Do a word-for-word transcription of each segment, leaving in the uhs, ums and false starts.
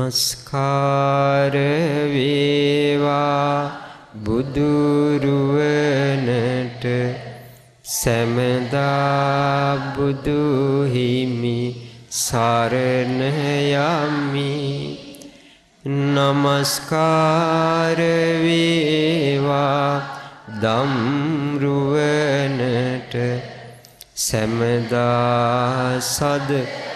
නමස්කාර වේවා බුදුරුවනට සැමදා බුදු හිමි සරණ යමි. නමස්කාර වේවා ධම්රුවනට සැමදා සද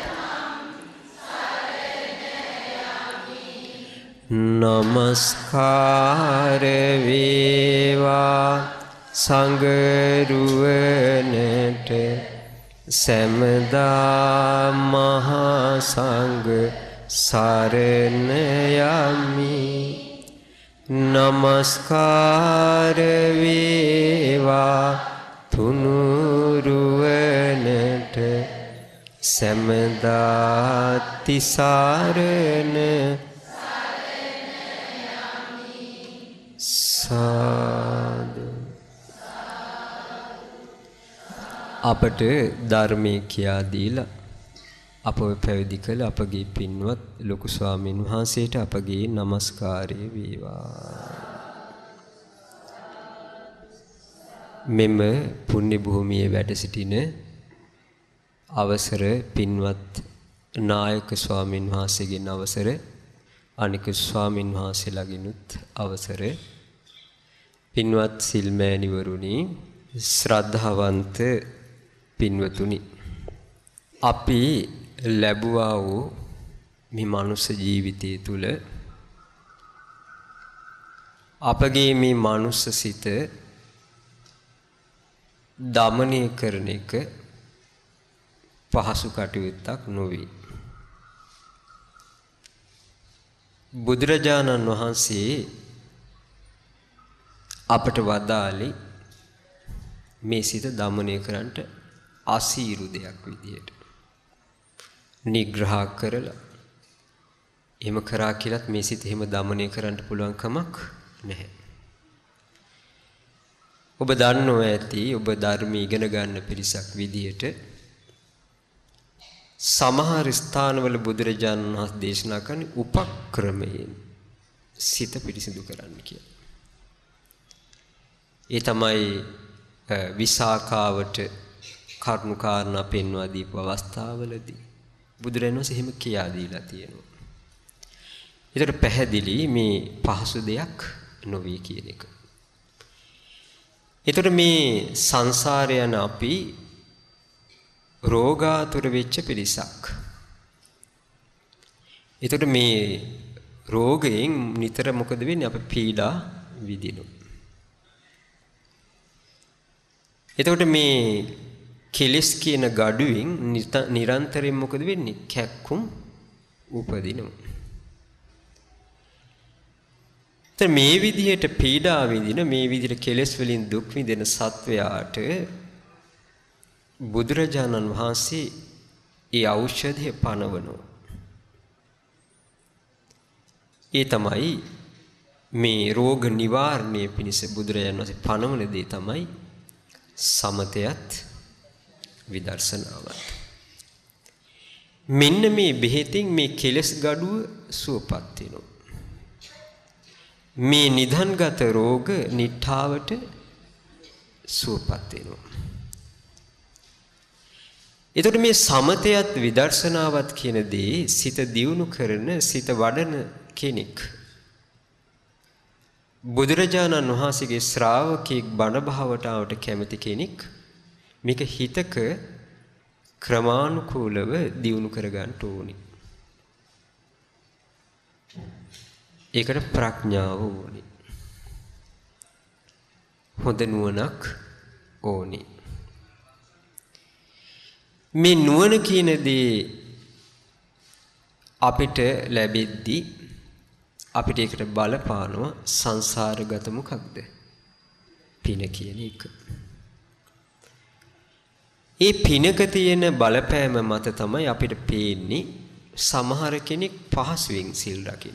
නමස්කාර වේවා සංඝරුවනට සැමදා මහා සංඝ සරණ යමි. නමස්කාර වේවා තුනුරුවනට සැමදා තිසරණ සාදු. අපට ධර්මයේ කියා දීලා අපව පැවිදි කළ අපගේ පින්වත් ලොකු ස්වාමීන් වහන්සේට අපගේ নমස්කාරය වේවා. මෙම පුණ්‍ය භූමියේ වැඩ සිටින අවසර පින්වත් නායක ස්වාමීන් වහන්සේගෙන් අවසර, අනික ස්වාමීන් වහන්සේලාගෙනුත් අවසර, පින්වත් සිල්මෑණිවරුනි, ශ්‍රද්ධාවන්ත පින්වතුනි, අපි ලැබුවා වූ මේ මනුෂ්‍ය ජීවිතය තුළ අපගේ මේ මනුෂ්‍ය සිත දමනය කරන එක පහසු කටයුත්තක් නොවේ. බුදුරජාණන් වහන්සේ අපට වදාළේ මේ සිත දමනය කරන්නට අසීරු දෙයක් විදියට. නිග්‍රහ කරලා එහෙම කරා කියලත් මේ සිත එහෙම දමනය කරන්න පුළුවන් කමක් නැහැ. ඔබ දන්නවා ඇති, ඔබ ධර්ම ඉගෙන ගන්න පිරිසක් විදියට සමහර ස්ථානවල බුදුරජාණන් වහන්සේ දේශනා කරන උපක්‍රමයෙන් සිත පිරිසිදු කරන්න කියලා. ඒ තමයි විසාකාවට කරුණු කාරණා පෙන්වා දීපු අවස්ථාවලදී බුදුරජාණන් වහන්සේ එහෙම කියා දීලා තියෙනවා. ඒකට පැහැදිලි මේ පහසු දෙයක් නොවේ කියන එක. ඒතර මේ සංසාරය යන අපි රෝගාතුර වෙච්ච පිරිසක්. ඒතර මේ රෝගයෙන් නිතර මොකද වෙන්නේ? අපි පීඩා විඳිනවා. එතකොට මේ කෙලස් කියන gadu-වින් නිරන්තරයෙන් මොකද වෙන්නේ? කැක්කුම් උපදිනවා. දැන් මේ විදිහට පීඩා විඳින, මේ විදිහට කෙලස් වලින් දුක් විඳින සත්වයාට බුදුරජාණන් වහන්සේ ඒ ඖෂධය පනවනවා. ඒ තමයි මේ රෝග නිවාරණය පිණිස බුදුරජාණන් වහන්සේ පනවන දේ තමයි සමතයත් විදර්ශනාවත්. මෙන්න මේ බෙහෙතින් මේ කෙලස් gaduව සුවපත් වෙනවා. මේ නිධන්ගත රෝග නිට්ඨාවට සුවපත් වෙනවා. එතකොට මේ සමතයත් විදර්ශනාවත් කියන දේ සිත දියුණු කරන, සිත වඩන කෙනෙක්, බුදුරජාණන් වහන්සේගේ ශ්‍රාවකෙක්, බණ භාවතාවට කැමති කෙනෙක් මේක හිතක ක්‍රමානුකූලව දියුණු කරගන්න ඕනේ. ඒකට ප්‍රඥාව ඕනේ. හොඳ නුවණක් ඕනේ. මේ නුවණ කියන දේ අපිට ලැබෙද්දී අපිට ඒකට බලපානවා සංසාරගත මොකක්ද? පින කියන එක. ඒ පිනක තියෙන බලපෑම මත තමයි අපිට පේන්නේ සමහර කෙනෙක් පහසුවෙන් සිල් රකින්න.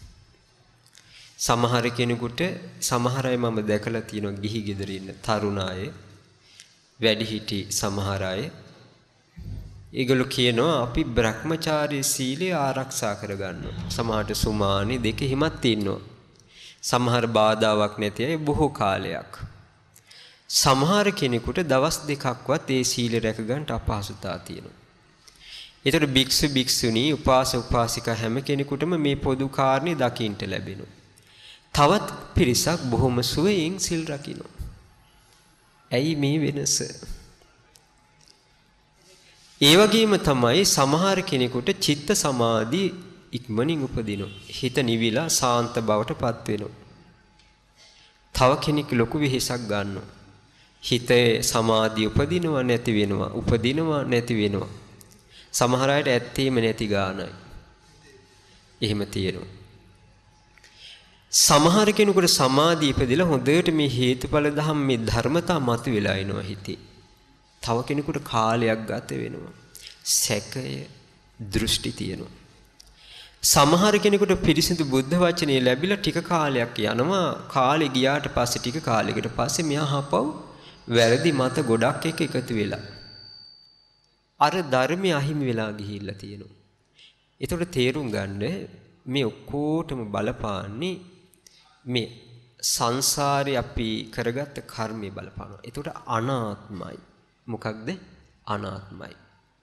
සමහර කෙනෙකුට, සමහර අය මම දැකලා තියෙනවා ගිහි ගෙදර ඉන්න තරුණ අය, වැඩිහිටි සමහර අය ඒගොල්ලෝ කියනවා අපි බ්‍රහ්මචාරී සීලය ආරක්ෂා කරගන්නවා. සමහරට සුමානි දෙක හිමත් ඉන්නවා. සමහර බාධාවක් නැති අය බොහෝ කාලයක්. සමහර කෙනෙකුට දවස් දෙකක්වත් ඒ සීල රැක ගන්නට අපහසුතාව තියෙනවා. ඒතර භික්ෂු භික්ෂුණී උපාසක උපාසිකා හැම කෙනෙකුටම මේ පොදු කාරණේ දකින්න ලැබෙනවා. තවත් පිරිසක් බොහොම සුවයෙන් සිල් රකින්නවා. ඇයි මේ වෙනස? ඒ වගේම තමයි සමහර කෙනෙකුට චිත්ත සමාධි ඉක්මනින් උපදිනවා. හිත නිවිලා සාන්ත බවට පත් වෙනවා. තව කෙනෙක් ලොකු වෙහෙසක් ගන්නවා. හිතේ සමාධිය උපදිනවා නැති වෙනවා. උපදිනවා නැති වෙනවා. සමහර අයට ඇත්තේම නැති ගානයි. එහෙම තියෙනවා. සමහර කෙනෙකුට සමාධිය ඉපදිලා හොඳට මේ හේතුඵල ධම් මේ ධර්මතා මතුවලා එනවා හිතේ. තව කෙනෙකුට කාලයක් ගත වෙනවා. සැකය, දෘෂ්ටි තියෙනවා. සමහර කෙනෙකුට පිරිසිදු බුද්ධ වචනේ ලැබිලා ටික කාලයක් යනවා. කාලෙ ගියාට පස්සේ ටික කාලයකට පස්සේ මෙහා හපව වැරදි මත ගොඩක් එක එකතු වෙලා අර ධර්මය අහිමි වෙලා ගිහිල්ලා තියෙනවා. ඒතකොට තේරුම් ගන්න මේ ඔක්කොටම බලපාන්නේ මේ සංසාරේ අපි කරගත්ත කර්මයේ බලපානවා. ඒතකොට අනාත්මයි. මොකක්ද? අනාත්මයි.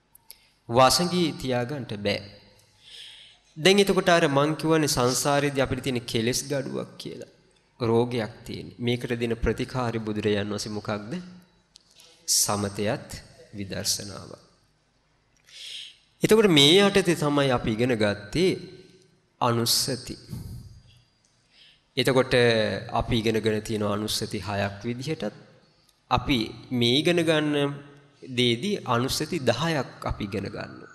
වාසංගී තියාගන්න බෑ. දැන් එතකොට අර මං කියවනේ සංසාරේදී අපිට තියෙන කෙලෙස් gaduwak කියලා. රෝගයක් තියෙන. මේකට දෙන ප්‍රතිකාරي බුදුරජාණන් වහන්සේ මොකක්ද? සමතයත් විදර්ශනාව. එතකොට මේ යටතේ තමයි අපි ඉගෙන ගත්තේ අනුස්සති. එතකොට අපි ඉගෙනගෙන තියෙන අනුස්සති හයක් විදිහටත් අපි මේ ඉගෙන ගන්න දේදී අනුස්සති දහයක් අපි ඉගෙන ගන්නවා.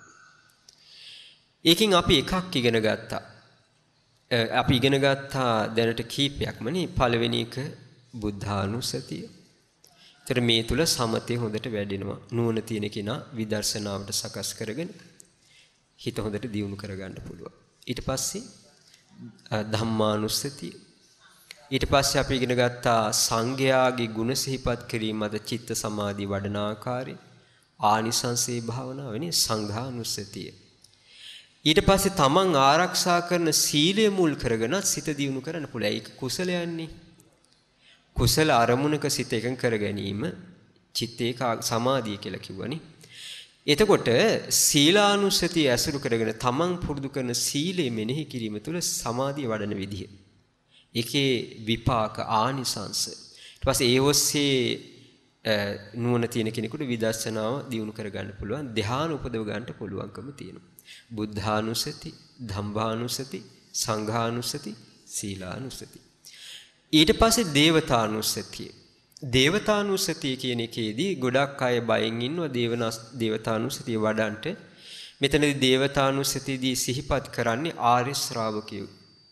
ඒකෙන් අපි එකක් ඉගෙන ගත්තා. අපි ඉගෙන ගත්තා දැනට කීපයක්ම නේ. පළවෙනි එක බුද්ධානුස්සතිය. ඒතර මේ තුල සමතේ හොඳට වැඩෙනවා. නුවණ තියෙන කෙනා විදර්ශනාවට සකස් කරගෙන හිත හොඳට දියුණු කරගන්න පුළුවන්. ඊට පස්සේ ධම්මානුස්සතිය. ඊට පස්සේ අපි ඉගෙන ගත්තා සංඝයාගේ ගුණ සිහිපත් කිරීම මත චිත්ත සමාධි වඩන ආකාරය. ආනිසංසේ භාවනාවනේ සංඝානුස්සතිය. ඊට පස්සේ තමන් ආරක්ෂා කරන සීලය මුල් කරගෙන සිත දියුණු කරන්න පුළුවන්. ඒක කුසලයන්නේ. කුසල අරමුණක සිත එකඟ කර ගැනීම චිත්තේ සමාධිය කියලා කිව්වනේ. එතකොට සීලානුස්සතිය ඇසුරු කරගෙන තමන් පුරුදු කරන සීලය මෙනෙහි කිරීම තුළ සමාධිය වඩන විදිහ. ඒකේ විපාක ආනිසංස. ඊට පස්සේ ඒ ඔස්සේ නුවණ තියෙන කෙනෙකුට විදර්ශනාව දියුණු කර ගන්න පුළුවන්. ධ්‍යාන උපදව ගන්නට පුළුවන්කම තියෙනවා. බුද්ධානුස්සති, ධම්මානුස්සති, සංඝානුස්සති, සීලානුස්සති. ඊට පස්සේ දේවතානුස්සතිය. දේවතානුස්සතිය කියන එකේදී ගොඩක් අය බයෙන් ඉන්නවා දේවනස් දේවතානුස්සතිය වඩන්ට. මෙතනදී දේවතානුස්සතියදී සිහිපත් කරන්නේ ආර්ය ශ්‍රාවකයෝ.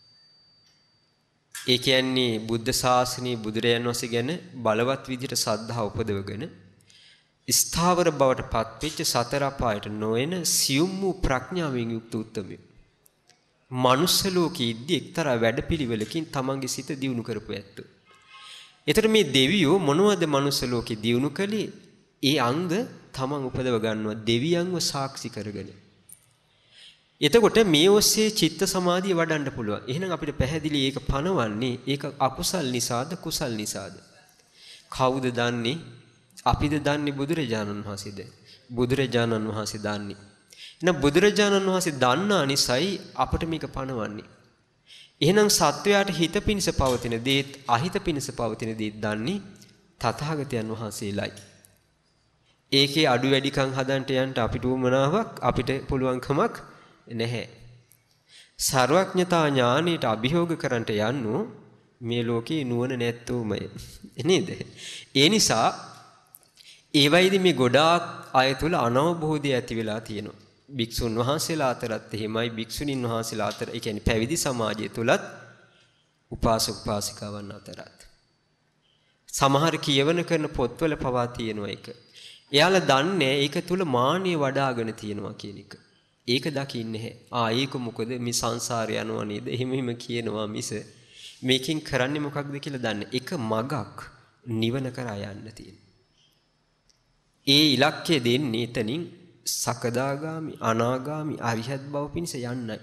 ඒ කියන්නේ බුද්ධ ශාසනයේ බුදුරයන් වහන්සේ ගැන බලවත් විදිහට සද්ධා උපදවගෙන ස්ථාවර බවට පත්වෙච්ච සතර අපායට නොයන සියුම් වූ ප්‍රඥාවෙන් යුක්ත උත්තමයෝ. මනුස්ස ලෝකයේදී එක්තරා වැඩපිළිවෙලකින් තමන්ගේ සිත දියුණු කරපු ඇත්තෝ. ඒතර මේ දෙවියෝ මොනවද මනුස්ස ලෝකේ දියුණු කළේ? ඒ අංග තමන් උපදව ගන්නවා දෙවියන්ව සාක්ෂි කරගෙන. එතකොට මේ ඔස්සේ චිත්ත සමාධිය වඩන්න පුළුවන්. එහෙනම් අපිට පැහැදිලි ඒක පනවන්නේ ඒක අකුසල් නිසාද කුසල් නිසාද? කවුද දන්නේ? අපිද දන්නේ බුදුරජාණන් වහන්සේද? බුදුරජාණන් වහන්සේ දන්නේ. එහෙනම් බුදුරජාණන් වහන්සේ දන්නා නිසායි අපිට මේක පනවන්නේ. එහෙනම් සත්වයාට හිත පිණිස පවතින දේත් අහිත පිණිස පවතින දේත් දන්නේ තථාගතයන් වහන්සේලයි. ඒකේ අඩු වැඩිකම් හදන්ට යන්න අපිට උවමනාවක් අපිට පුළුවන්කමක් නැහැ. සර්වඥතා ඥානයට අභියෝග කරන්නට යන්නු මේ ලෝකේ නුවණ නැත්තෝමය. නේද? ඒ නිසා ඒ වයිදී මේ ගොඩාක් අය තුල අනවබෝධය ඇති වෙලා තියෙනවා. භික්ෂුන් වහන්සේලා අතරත් එහෙමයි, භික්ෂුණීන් වහන්සේලා අතර, ඒ කියන්නේ පැවිදි සමාජය තුලත් උපාසක උපාසිකාවන් අතරත්. සමහර කියවන කරන පොත්වල පවා තියෙනවා ඒක. එයාලා දන්නේ ඒක තුල මානිය වඩාගෙන තියෙනවා කියන එක. ඒක දකින්නේ නැහැ. ආ ඒක මොකද මේ සංසාරය යනවා නේද? එහෙම එහෙම කියනවා මිස මේකෙන් කරන්නේ මොකක්ද කියලා දන්නේ. එක මගක් නිවන කරා යන්න තියෙන. ඒ ඉලක්කය දෙන්නේ එතනින් සකදාගාමි, අනාගාමි, අරිහත් බව පිණිස යන්නයි.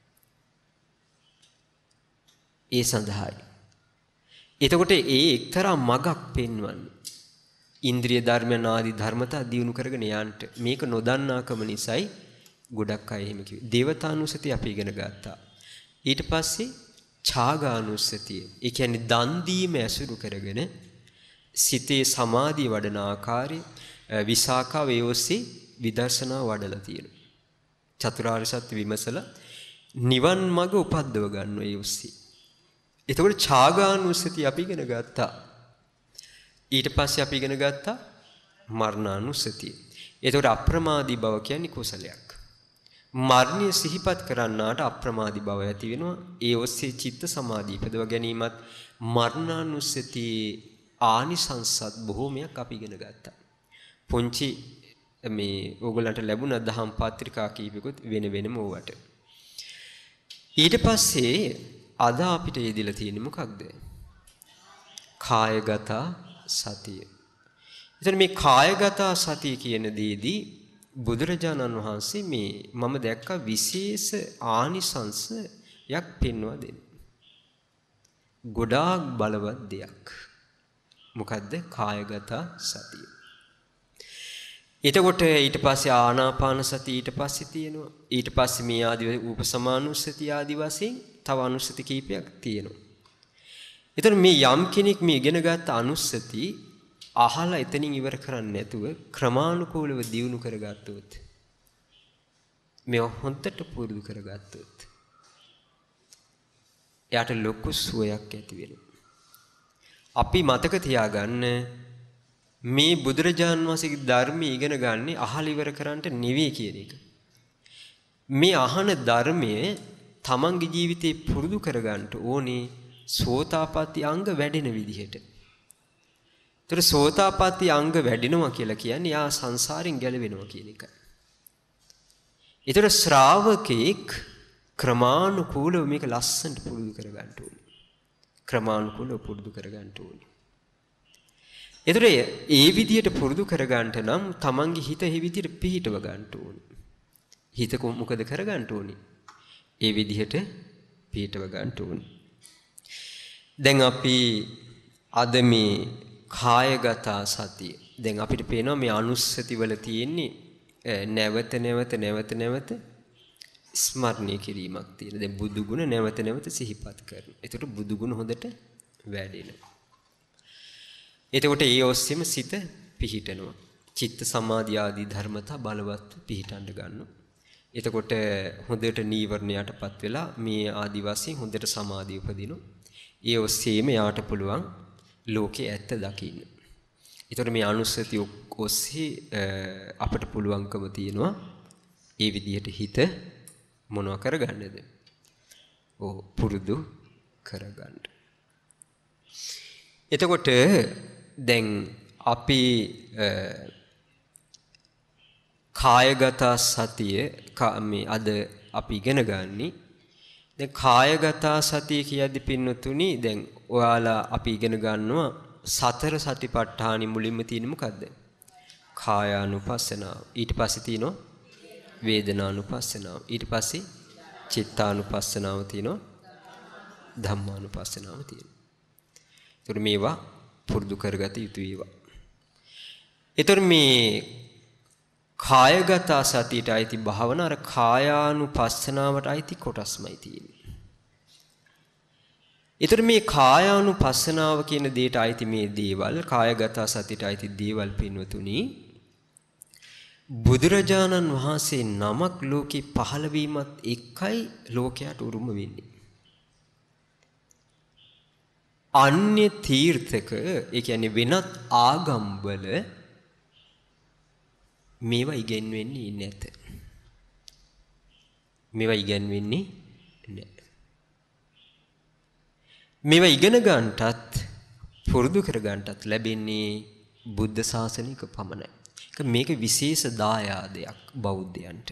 ඒ සඳහායි. එතකොට ඒ එක්තරා මගක් පෙන්වන්නේ. ඉන්ද්‍රිය ධර්මයන් ආදී ධර්මතා දියුණු කරගෙන යන්නට. මේක නොදන්නාකම නිසායි ගොඩක් අය එහෙම කිව්වේ. දේවතානුස්සතිය අපි ඉගෙන ගත්තා. ඊට පස්සේ ඡාගානුස්සතිය. ඒ කියන්නේ දන් දීම ඇසුරු කරගෙන සිතේ සමාධිය වඩන ආකාරය විසාකා වේෝසී විදර්ශනා වඩලා තියෙනවා. චතුරාර්ය සත්‍ය විමසලා නිවන් මඟ උපද්දව ගන්නවා ඒ ඔස්සේ. එතකොට ඡාගානුස්සතිය අපි ඉගෙන ගත්තා. ඊට පස්සේ අපි ඉගෙන ගත්තා මරණානුස්සතිය. එතකොට අප්‍රමාදී බව කියන්නේ කුසලයක්. මරණය සිහිපත් කරන්නාට අප්‍රමාදී බව ඇති වෙනවා. ඒ ඔස්සේ චිත්ත සමාධිය ඉපදව ගැනීමත් මරණානුස්සතියේ ආනිසංසත් බොහෝමයක් අපි ඉගෙන ගත්තා. පුංචි මේ ඕගොල්ලන්ට ලැබුණ දහම් පත්‍රිකා කීපෙකුත් වෙන වෙනම ඕවට. ඊට පස්සේ අද අපිට යෙදিলা තියෙන්නේ මොකක්ද? කායගත සතිය. එතන මේ කායගත සතිය කියන දේදී බුදුරජාණන් වහන්සේ මේ මම දැක්ක විශේෂ ආනිසංසයක් පෙන්වා දෙනවා. ගොඩාක් බලවත් දෙයක්. මොකද්ද? කායගත සතිය. එතකොට ඊට පස්සේ ආනාපාන සතිය ඊට පස්සේ තියෙනවා. ඊට පස්සේ මේ ආදි උපසමානුස්සතිය ආදි වශයෙන් තව අනුස්සති කීපයක් තියෙනවා. එතන මේ යම් කෙනෙක් මේ ඉගෙන ගත්ත අනුස්සති අහලා එතනින් ඉවර කරන්නේ නැතුව ක්‍රමානුකූලව දියුණු කරගත්තොත් මේ හොන්දට පුරුදු කරගත්තොත් එයාට ලොකු සුවයක් ඇති වෙනවා. අපි මතක තියාගන්න මේ බුදුරජාන් වහන්සේගේ ධර්මය ඉගෙන ගන්න අහල ඉවර කරන්නට නෙවෙයි කියන එක. මේ අහන ධර්මයේ තමන්ගේ ජීවිතේ පුරුදු කරගන්න ඕනේ සෝතාපට්ටි අංග වැඩෙන විදිහට. ඒතර සෝතාපට්ටි අංග වැඩෙනවා කියලා කියන්නේ යා සංසාරෙන් ගැලවෙනවා කියන එකයි. ඒතර ශ්‍රාවකෙක් ක්‍රමානුකූලව මේක ලස්සනට පුරුදු කරගන්න ඕනේ. ක්‍රමානුකූලව පුරුදු කරගන්න ඕනේ. ඒතර ඒ විදිහට පුරුදු කරගන්න නම් තමන්ගේ හිත ඒ විදිහට පිහිටව ගන්න ඕනේ. හිත මොකද කරගන්න ඕනේ? ඒ විදිහට පිහිටව ගන්න ඕනේ. දැන් අපි අද මේ කායගත සතිය දැන් අපිට පේනවා මේ අනුස්සති වල තියෙන්නේ නැවත නැවත නැවත නැවත ස්මරණය කිරීමක් තියෙන. දැන් බුදු ගුණ නැවත නැවත සිහිපත් කරනවා. ඒකට බුදු ගුණ හොඳට වැඩෙනවා. එතකොට ඒ ඔස්සේම සිත පිහිටනවා. චිත්ත සමාධි ආදී ධර්මතා බලවත් පිහිටන්න ගන්නවා. එතකොට හොඳට නීවරණයටපත් වෙලා මේ ආදි වශයෙන් හොඳට සමාධිය උපදිනවා. ඒ ඔස්සේම යාට පුළුවන් ලෝකේ ඇත්ත දකින්න. එතකොට මේ අනුස්සතිය ඔස්සේ අපට පුළුවන්කම තියෙනවා ඒ විදිහට හිත මොනවා කරගන්නද? ඕ පුරුදු කරගන්න. එතකොට දැන් අපි කායගත සතිය මේ අද අපි ඉගෙන ගන්නේ. දැන් කායගත සතිය කියද්දි පින්නතුනි දැන් ඔයාලා අපි ඉගෙන ගන්නවා සතර සතිපට්ඨානෙ මුලින්ම තියෙන්නේ මොකද්ද? කායානුපස්සනාව. ඊට පස්සේ තියෙනවා වේදනානුපස්සනාව. ඊට පස්සේ චිත්තානුපස්සනාව තියෙනවා. ධම්මානුපස්සනාව තියෙනවා. ඒතර මේවා පුරුදු කරගත යුතු ඒවා. ඒතර මේ කායගත සතියට අයිති භාවනා අර කායානුපස්සනාවට අයිති කොටස්මයි තියෙන්නේ. ඒතර මේ කායානුපස්සනාව කියන දෙයට අයිති මේ දේවල් කායගත සතියට අයිති දේවල් පින්වතුනි බුදුරජාණන් වහන්සේ නමක් ලෝකේ පහළ වීමත් එක්කයි ලෝකයට උරුම වෙන්නේ. අන්‍ය තීර්ථක ඒ කියන්නේ වෙනත් ආගම්වල මේවා ඉගෙනවෙන්නේ නැත. මේවා ඉගෙනවෙන්නේ නැහැ. මේවා ඉගෙන ගන්නටත් පුරුදු කර ගන්නටත් ලැබෙන්නේ බුද්ධ ශාසනික පමණයි. මේක විශේෂ දායාදයක් බෞද්ධයන්ට.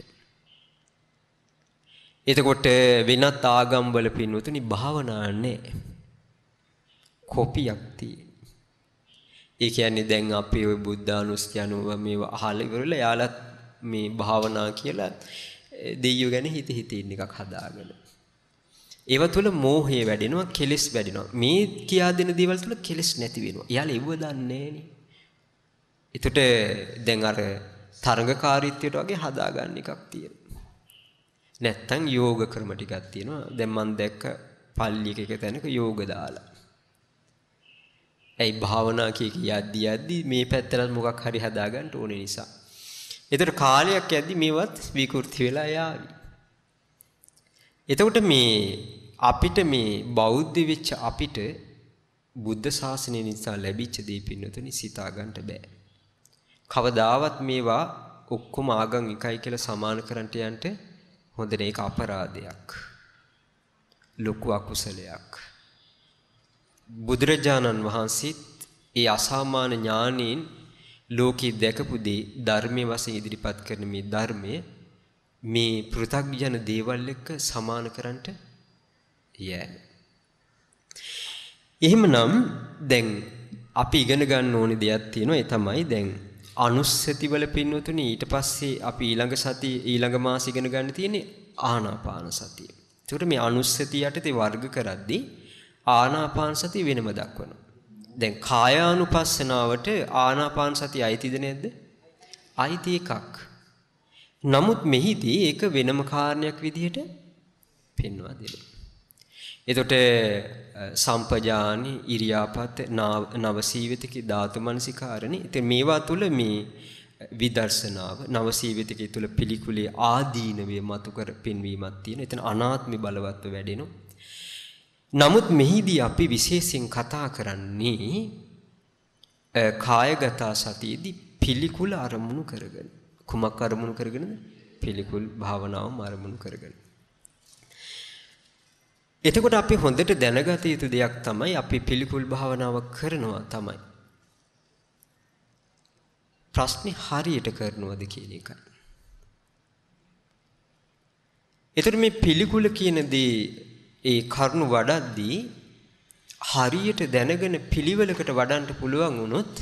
එතකොට වෙනත් ආගම්වල පින්වතුනි භාවනා නැහැ. කොපියක් තියෙන. ඒ කියන්නේ දැන් අපි ওই බුද්ධානුස්සතිය අනුව මේව අහලා ඉවරලා යාලත් මේ භාවනා කියලා දෙයියෝ ගැන හිත හිත ඉන්න එකක් හදාගෙන. ඒව තුළ මෝහය වැඩෙනවා, කෙලෙස් වැඩෙනවා. මේ කියා දෙන දේවල් තුළ කෙලෙස් නැති වෙනවා. එයාලා ඒව දන්නේ නෑනේ. ඒකට දැන් අර තරඟකාරීත්වයට වගේ හදාගන්න එකක් තියෙනවා. නැත්තම් යෝග ක්‍රම ටිකක් තියෙනවා. දැන් මම දැක්ක පල්ලියක එක තැනක යෝග දාලා. ඇයි භාවනා කිය කිය යද්දි යද්දි මේ පැත්තට මොකක් හරි හදාගන්න ඕනේ නිසා. ඒතර කාලයක් යද්දි මේවත් විකෘති වෙලා යාවි. එතකොට මේ අපිට මේ බෞද්ධ වෙච්ච අපිට බුද්ධ ශාසනය නිසා ලැබිච්ච දේ පින්නතුනි සිතා ගන්නට බෑ. කවදාවත් මේවා ඔක්කොම ආගම් එකයි කියලා සමාන කරන්නට යන්න හොඳ නෑ. ඒක අපරාධයක්. ලොකු අකුසලයක්. බුදුරජාණන් වහන්සේත් ඒ අසාමාන්‍ය ඥානයෙන් ලෝකේ දැකපු දේ ධර්මයේ වශයෙන් ඉදිරිපත් කරන මේ ධර්මය මේ පෘථග්ජන දේවල් එක්ක සමාන කරන්නට යෑම. එහෙමනම් දැන් අපි ඉගෙන ගන්න ඕනේ දෙයක් තියෙනවා. ඒ තමයි දැන් අනුස්සති වල පින්නතුනේ ඊට පස්සේ අපි ඊළඟ සතිය ඊළඟ මාසෙ ඉගෙන ගන්න තියෙන්නේ ආනාපාන සතිය. ඒකට මේ අනුස්සතිය යටතේ වර්ග කරද්දී ආනාපාන සතිය වෙනම දක්වනවා. දැන් කායානුපස්සනාවට ආනාපාන සතිය අයිතිද නැද්ද? අයිති එකක්. නමුත් මෙහිදී ඒක වෙනම කාරණයක් විදිහට පෙන්වා දෙනවා. එතකොට සම්පජානි ඉරියාපත නවසීවිතකේ ධාතු මනසිකාරණි. ඉතින් මේවා තුල මේ විදර්ශනාව නවසීවිතකේ තුල පිළිකුලේ ආදීනවේ මතු කර පෙන්වීමක් තියෙනවා. එතන අනාත්මි බලවත්ව වැඩෙනවා. නමුත් මෙහිදී අපි විශේෂයෙන් කතා කරන්නේ කායගත සතියේදී පිළිකුල අරමුණු කරගෙන. කුමක් අරමුණු කරගෙනද? පිළිකුල් භාවනාවම අරමුණු කරගෙන. එතකොට අපි හොඳට දැනගත යුතු දෙයක් තමයි අපි පිළිකුල් භාවනාව කරනවා තමයි. ප්‍රශ්නේ හරියට කරනවද කියන එකයි. එතකොට මේ පිළිකුල කියන දේ ඒ කරුණු වඩද්දී හරියට දැනගෙන පිළිවෙලකට වඩන්න පුළුවන් වුණොත්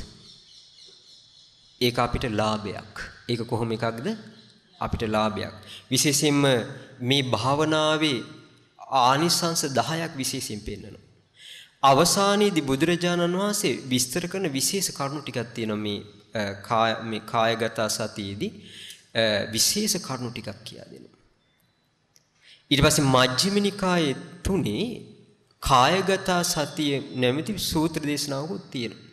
ඒක අපිට ලාභයක්. ඒක කොහොම එකක්ද? අපිට ලාභයක්. විශේෂයෙන්ම මේ භාවනාවේ ආනිසංස දහයක් විශේෂයෙන් පෙන්වනවා. අවසානයේදී බුදුරජාණන් වහන්සේ විස්තර කරන විශේෂ කරුණු ටිකක් තියෙනවා මේ කාය මේ කායගත සතියේදී විශේෂ කරුණු ටිකක් කියලා දෙනවා. ඊට පස්සේ මජ්ක්‍ධිම නිකායේ තුනේ කායගත සතිය නැමැති සූත්‍ර දේශනාවකුත් තියෙනවා.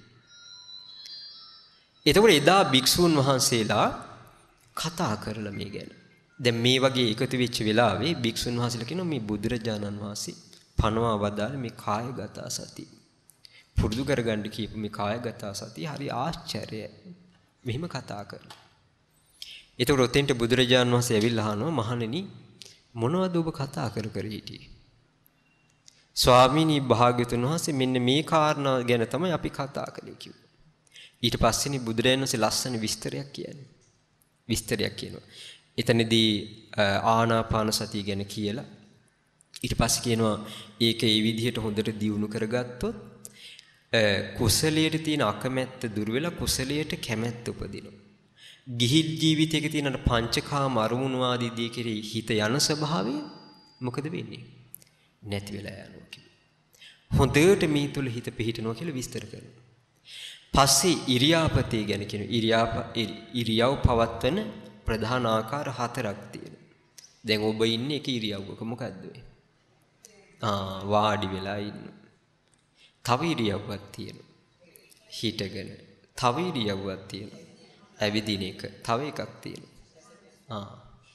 එතකොට එදා භික්ෂූන් වහන්සේලා කතා කරලා මේ ගැන. දැන් මේ වගේ එකතු වෙච්ච වෙලාවේ භික්ෂුන් වහන්සේලා කියනවා මේ බුදුරජාණන් වහන්සේ පනවා වදාළ මේ කායගත සතිය පුරුදු කරගන්න කියපු මේ කායගත සතිය හරි ආශ්චර්යයි. මෙහෙම කතා කරනවා. ඒතකොට ඔතෙන්ට බුදුරජාණන් වහන්සේ ඇවිල්ලා අහනවා මහණෙනි මොනවද ඔබ කතා කර කර හිටියේ? ස්වාමීනි භාග්‍යතුන් වහන්සේ මෙන්න මේ කාරණා ගැන තමයි අපි කතා කළේ කිව්වා. ඊට පස්සේනේ බුදුරජාණන් වහන්සේ ලස්සන විස්තරයක් කියන්නේ. විස්තරයක් කියනවා. එතනදී ආනාපාන සතිය ගැන කියලා ඊට පස්සේ කියනවා ඒක ඒ විදිහට හොඳට දියුණු කරගත්තොත් කුසලයට තියෙන අකමැත්ත දුර වෙලා කුසලයට කැමැත්ත උපදිනවා. ගිහි ජීවිතයක තියෙන පංචකාම අරමුණු ආදී දේ කෙරෙහි හිත යන ස්වභාවය මොකද වෙන්නේ? නැති වෙලා යනවා කියලා. හොඳට මේ තුල හිත පිහිටනවා කියලා විස්තර කරනවා. පස්සේ ඉරියාපතේ ගැන කියනවා. ඉරියාප ඉරියව් පවත්වන ප්‍රධාන ආකාර හතරක් තියෙනවා. දැන් ඔබ ඉන්නේ එක ඉරියව්වක මොකද්ද වෙන්නේ? ආ වාඩි වෙලා ඉන්න. තව ඉරියව්වක් තියෙනවා. හිටගෙන. තව ඉරියව්වක් තියෙනවා. ඇවිදින එක. තව එකක් තියෙනවා. ආ.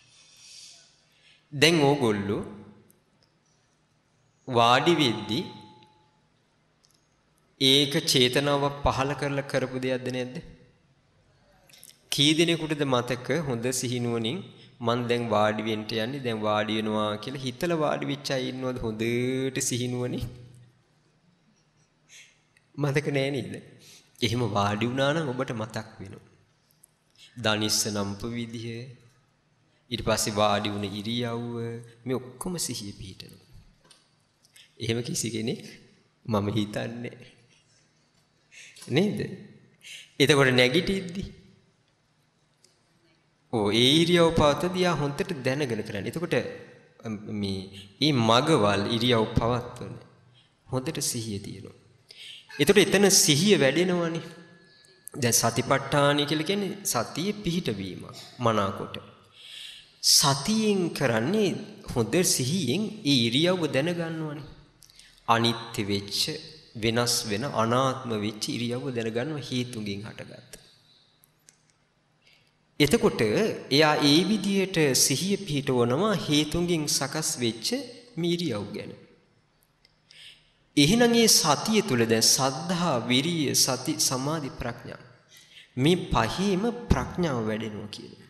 දැන් ඕගොල්ලෝ වාඩි වෙද්දී ඒක චේතනාවක් පහල කරලා කරපු දෙයක්ද නැද්ද? කී දිනෙකටද මතක හොඳ සිහිනුවණින් මං දැන් වාඩි වෙන්න යන්නේ දැන් වාඩි වෙනවා කියලා හිතලා වාඩි වෙච්ච අය ඉන්නවද හොඳට සිහිනුවණින්? මතක නෑ නේද? එහෙම වාඩි වුණා නම් ඔබට මතක් වෙනවා. දනිස්ස නම්ප විදිය ඊට පස්සේ වාඩි වුණ ඉරියව්ව මේ ඔක්කොම සිහිය පිහිටනවා. එහෙම කිසි කෙනෙක් මම හිතන්නේ නේද? එතකොට නැගිටිද්දි ඕ ඒ ඉරියව් පවතදී ආ හොන්දට දැනගෙන කරන්නේ. එතකොට මේ මේ මගවල් ඉරියව් පවත්වන හොඳට සිහිය තියෙනවා. එතකොට එතන සිහිය වැඩෙනවනේ. දැන් සතිපට්ඨානය කියලා කියන්නේ සතියේ පිහිටවීම මනාකොට. සතියෙන් කරන්නේ හොඳ සිහියෙන් ඒ ඉරියව්ව දැනගන්නවනේ. අනිත්‍ය වෙච්ච වෙනස් වෙන අනාත්ම වෙච්ච ඉරියව්ව දැනගන්නව හේතුන්ගෙන් හටගත්ත. එතකොට එයා ඒ විදිහට සිහිය පිහිටවනවා හේතුන්ගෙන් සකස් වෙච්ච මිරියව් ගැන. එහෙනම් මේ සතිය තුල දැන් සද්ධා, විරිය, සති, සමාධි, ප්‍රඥා මේ පහේම ප්‍රඥාව වැඩෙනවා කියන්නේ.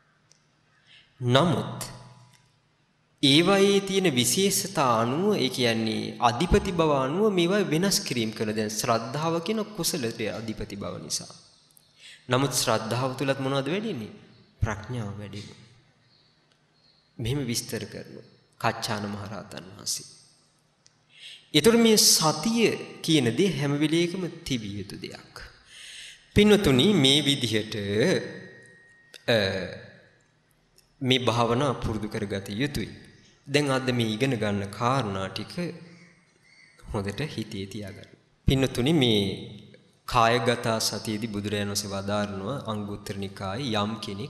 නමුත් ඒවයේ තියෙන විශේෂතා අනුව ඒ කියන්නේ අධිපති බව අනුව මේවා වෙනස් කිරීම කරන දැන් ශ්‍රද්ධාව කියන කුසලයේ අධිපති බව නිසා. නමුත් ශ්‍රද්ධාව තුලත් මොනවද වෙන්නේ? ප්‍රඥාව වැඩෙනවා. මෙහෙම විස්තර කරනවා කච්චාන මහරහතන් වහන්සේ. ඒතර මේ සතිය කියන දේ හැම වෙලේකම තිබිය යුතු දෙයක්. පින්වතුනි මේ විදිහට මේ භාවනා පුරුදු කරගත යුතුයි. දැන් අද මේ ඉගෙන ගන්න කාරණා ටික හොඳට හිතේ තියාගන්න. පින්වතුනි මේ කායගත සතියේදී බුදුරජාණන් වහන්සේ වදාරනවා අංගුත්තර නිකායේ යම් කෙනෙක්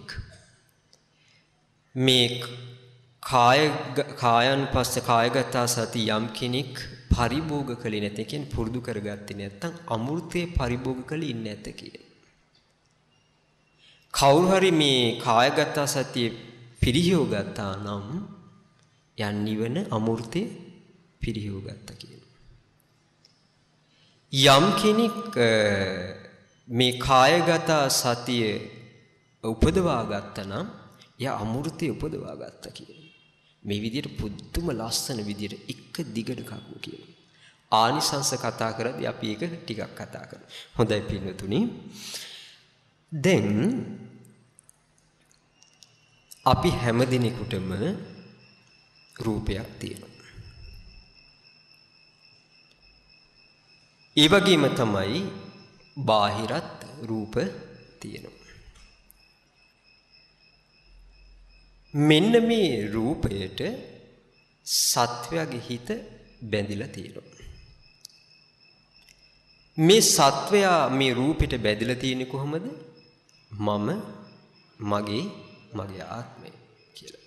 මේ කාය කායන් පස්සේ කායගත සති යම් කෙනෙක් පරිභෝග කළේ නැත කියන්නේ පුරුදු කරගත්තේ නැත්නම් අමෘතේ පරිභෝග කළේ ඉන්නේ නැත කියන. කවුරු හරි මේ කායගත සතිය පිරිහිව ගත්තා නම් යන් නිවන අමෘතේ පිරිහිව ගත්තා කියන. යම් කෙනෙක් මේ කායගත සතිය උපදවා ගත්තා නම් යා අමෘතේ උපදවා ගත්තා කියන. මේ විදිහට පුදුම ලස්සන විදිහට එක දිගට කරුණු කියනවා. ආනිසංස කතා කරද්දී අපි ඒක ටිකක් කතා කරමු. හොඳයි පින්වතුනි. දැන් අපි හැම දිනෙකටම රූපයක් තියෙනවා. ඒ වගේම තමයි බාහිරත් රූප තියෙනවා. මෙන්න මේ රූපයට සත්වයාගේ හිත බැඳිලා තියෙනවා. මේ සත්වයා මේ රූපෙට බැඳිලා තියෙන්නේ කොහොමද? මම, මගේ, මගේ ආත්මය කියලා.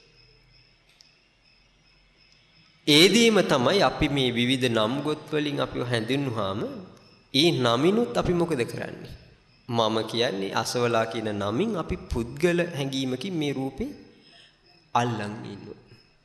ඒදීම තමයි අපි මේ විවිධ නම් ගොත් වලින් අපිව හැඳින්වුවාම ඒ නමිනුත් අපි මොකද කරන්නේ? මම කියන්නේ අසවලා කියන නමින් අපි පුද්ගල හැඟීමකින් මේ රූපේ අල්ලන් ඉන්නවා.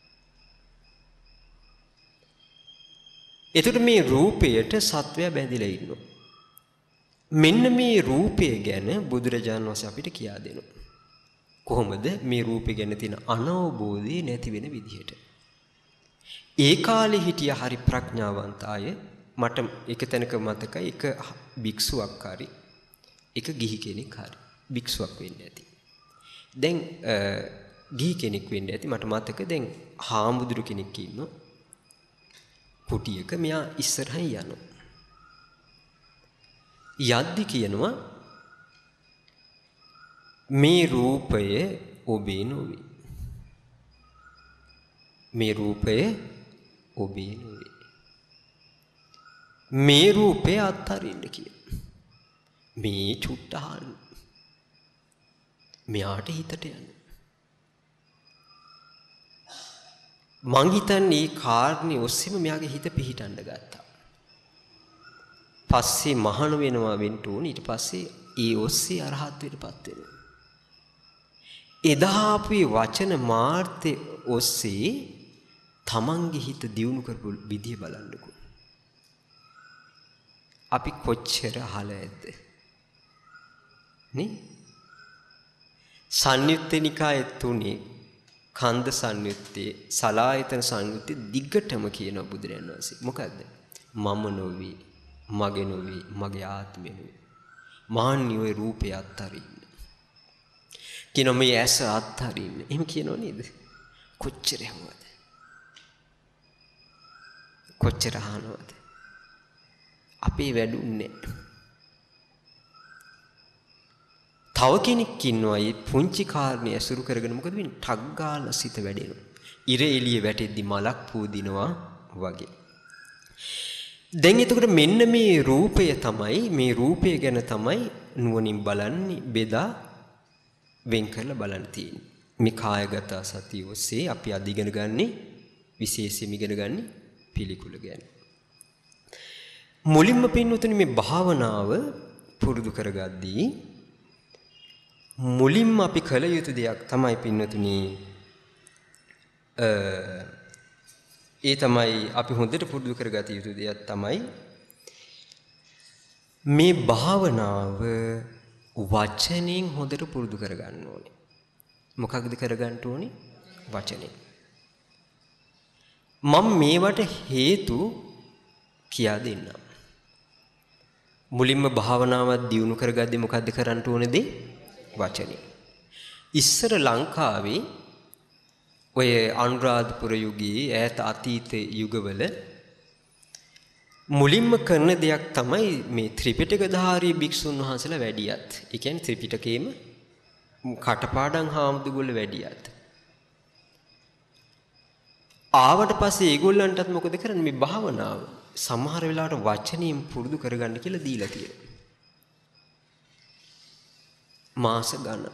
එතකොට මේ රූපයට සත්වයා බැඳිලා ඉන්නවා. මෙන්න මේ රූපය ගැන බුදුරජාණන් වහන්සේ අපිට කියා දෙනවා. කොහොමද මේ රූපය ගැන තියෙන අනවබෝධය නැති වෙන විදිහට. ඒ කාලේ හිටිය හරි ප්‍රඥාවන්ත අය මට එක තැනක මතකයි එක භික්ෂුවක් හරි එක ගිහි කෙනෙක් හරි භික්ෂුවක් වෙන්න ඇති. දැන් ගිහි කෙනෙක් වෙන්න ඇති මට මතක දැන් හාමුදුරු කෙනෙක් ඉන්නවා. කුටියක මෙයා ඉස්සරහින් යනවා. යද්දි කියනවා මේ රූපය ඔබේ නොවේ. මේ රූපය ඔබේ නොවේ. මේ රූපය අත්හරින්න කියන. මේ චුට්ටහන් මෙයාට හිතට යන. මං හිතන්නේ මේ කාරණේ ඔස්සේම මෙයාගේ හිත පිහිටන්න ගත්තා. පස්සේ මහාන වෙනවා වෙන්න ඕනේ. ඊට පස්සේ ඒ ඔස්සේ අරහත්ත්වයටපත් වෙනවා. එදා අපි වචන මාර්ථයේ ඔස්සේ තමන්ගේ හිත දියුණු කරපු විදිය බලන්නකෝ. අපි කොච්චර අහලා ඇද්ද? නේ? සංයුත්තේ නිකායේ තුනේ කන්ද සංයුත්තේ සලායතන සංයුත්තේ දිග්ගටම කියන බුදුරජාණන් වහන්සේ මොකද්ද? මම නොවේ, මගේ නොවේ, මගේ ආත්මය නොවේ. මාන්නි ඔය රූපය අත්හරින්න. කියන මේ ඇස අත්හරින්න. එහෙම කියනව නේද? කොච්චර හැමවද? කොච්චර අහනවද? අපේ වැඩුන්නේ. තව කෙනෙක් ඉන්නවා මේ පුංචි කාරණේ ඇසුරු කරගෙන මොකද වෙන්නේ? ටක් ගාලා සිත වැඩෙනවා. ඉර එළිය වැටෙද්දි මලක් පූදිනවා වගේ. දැන් එතකොට මෙන්න මේ රූපය තමයි මේ රූපය ගැන තමයි නුවණින් බලන්නේ බෙදා වෙන් කරලා බලන්න තියෙන්නේ. මේ කායගත සතිය ඔස්සේ අපි අද ඉගෙන ගන්නේ විශේෂයෙන් ඉගෙන ගන්නේ පිළිකුල ගැන. මුලින්ම පින්නතුනි මේ භාවනාව පුරුදු කරගද්දී මුලින්ම අපි කළ යුතු දෙයක් තමයි පින්නතුනි ඒ තමයි අපි හොඳට පුරුදු කරගත යුතු දෙයක් තමයි මේ භාවනාව වචනෙන් හොඳට පුරුදු කරගන්න ඕනේ. මොකක්ද කරගන්න ඕනේ? වචනෙන්. මම මේවට හේතු කියා දෙන්නම්. මුලින්ම භාවනාවක් දියුණු කරගද්දී මොකද්ද කරන්න ඕනේද? වචනේ. ඉස්සර ලංකාවේ ඔය අනුරාධපුර යුගයේ ඈත අතීත යුගවල මුලින්ම කරන දෙයක් තමයි මේ ත්‍රිපිටකධාරී භික්ෂුන් වහන්සේලා වැඩියත්. ඒ කියන්නේ ත්‍රිපිටකයේම කටපාඩම් හාමුදුරුවෝ වැඩියත්. ආවට පස්සේ ඒගොල්ලන්ටත් මොකද කරන්නේ? මේ භාවනාව සමහර වෙලාවට වචනයෙන් පුරුදු කරගන්න කියලා දීලා තියෙනවා. මාස ගණන්.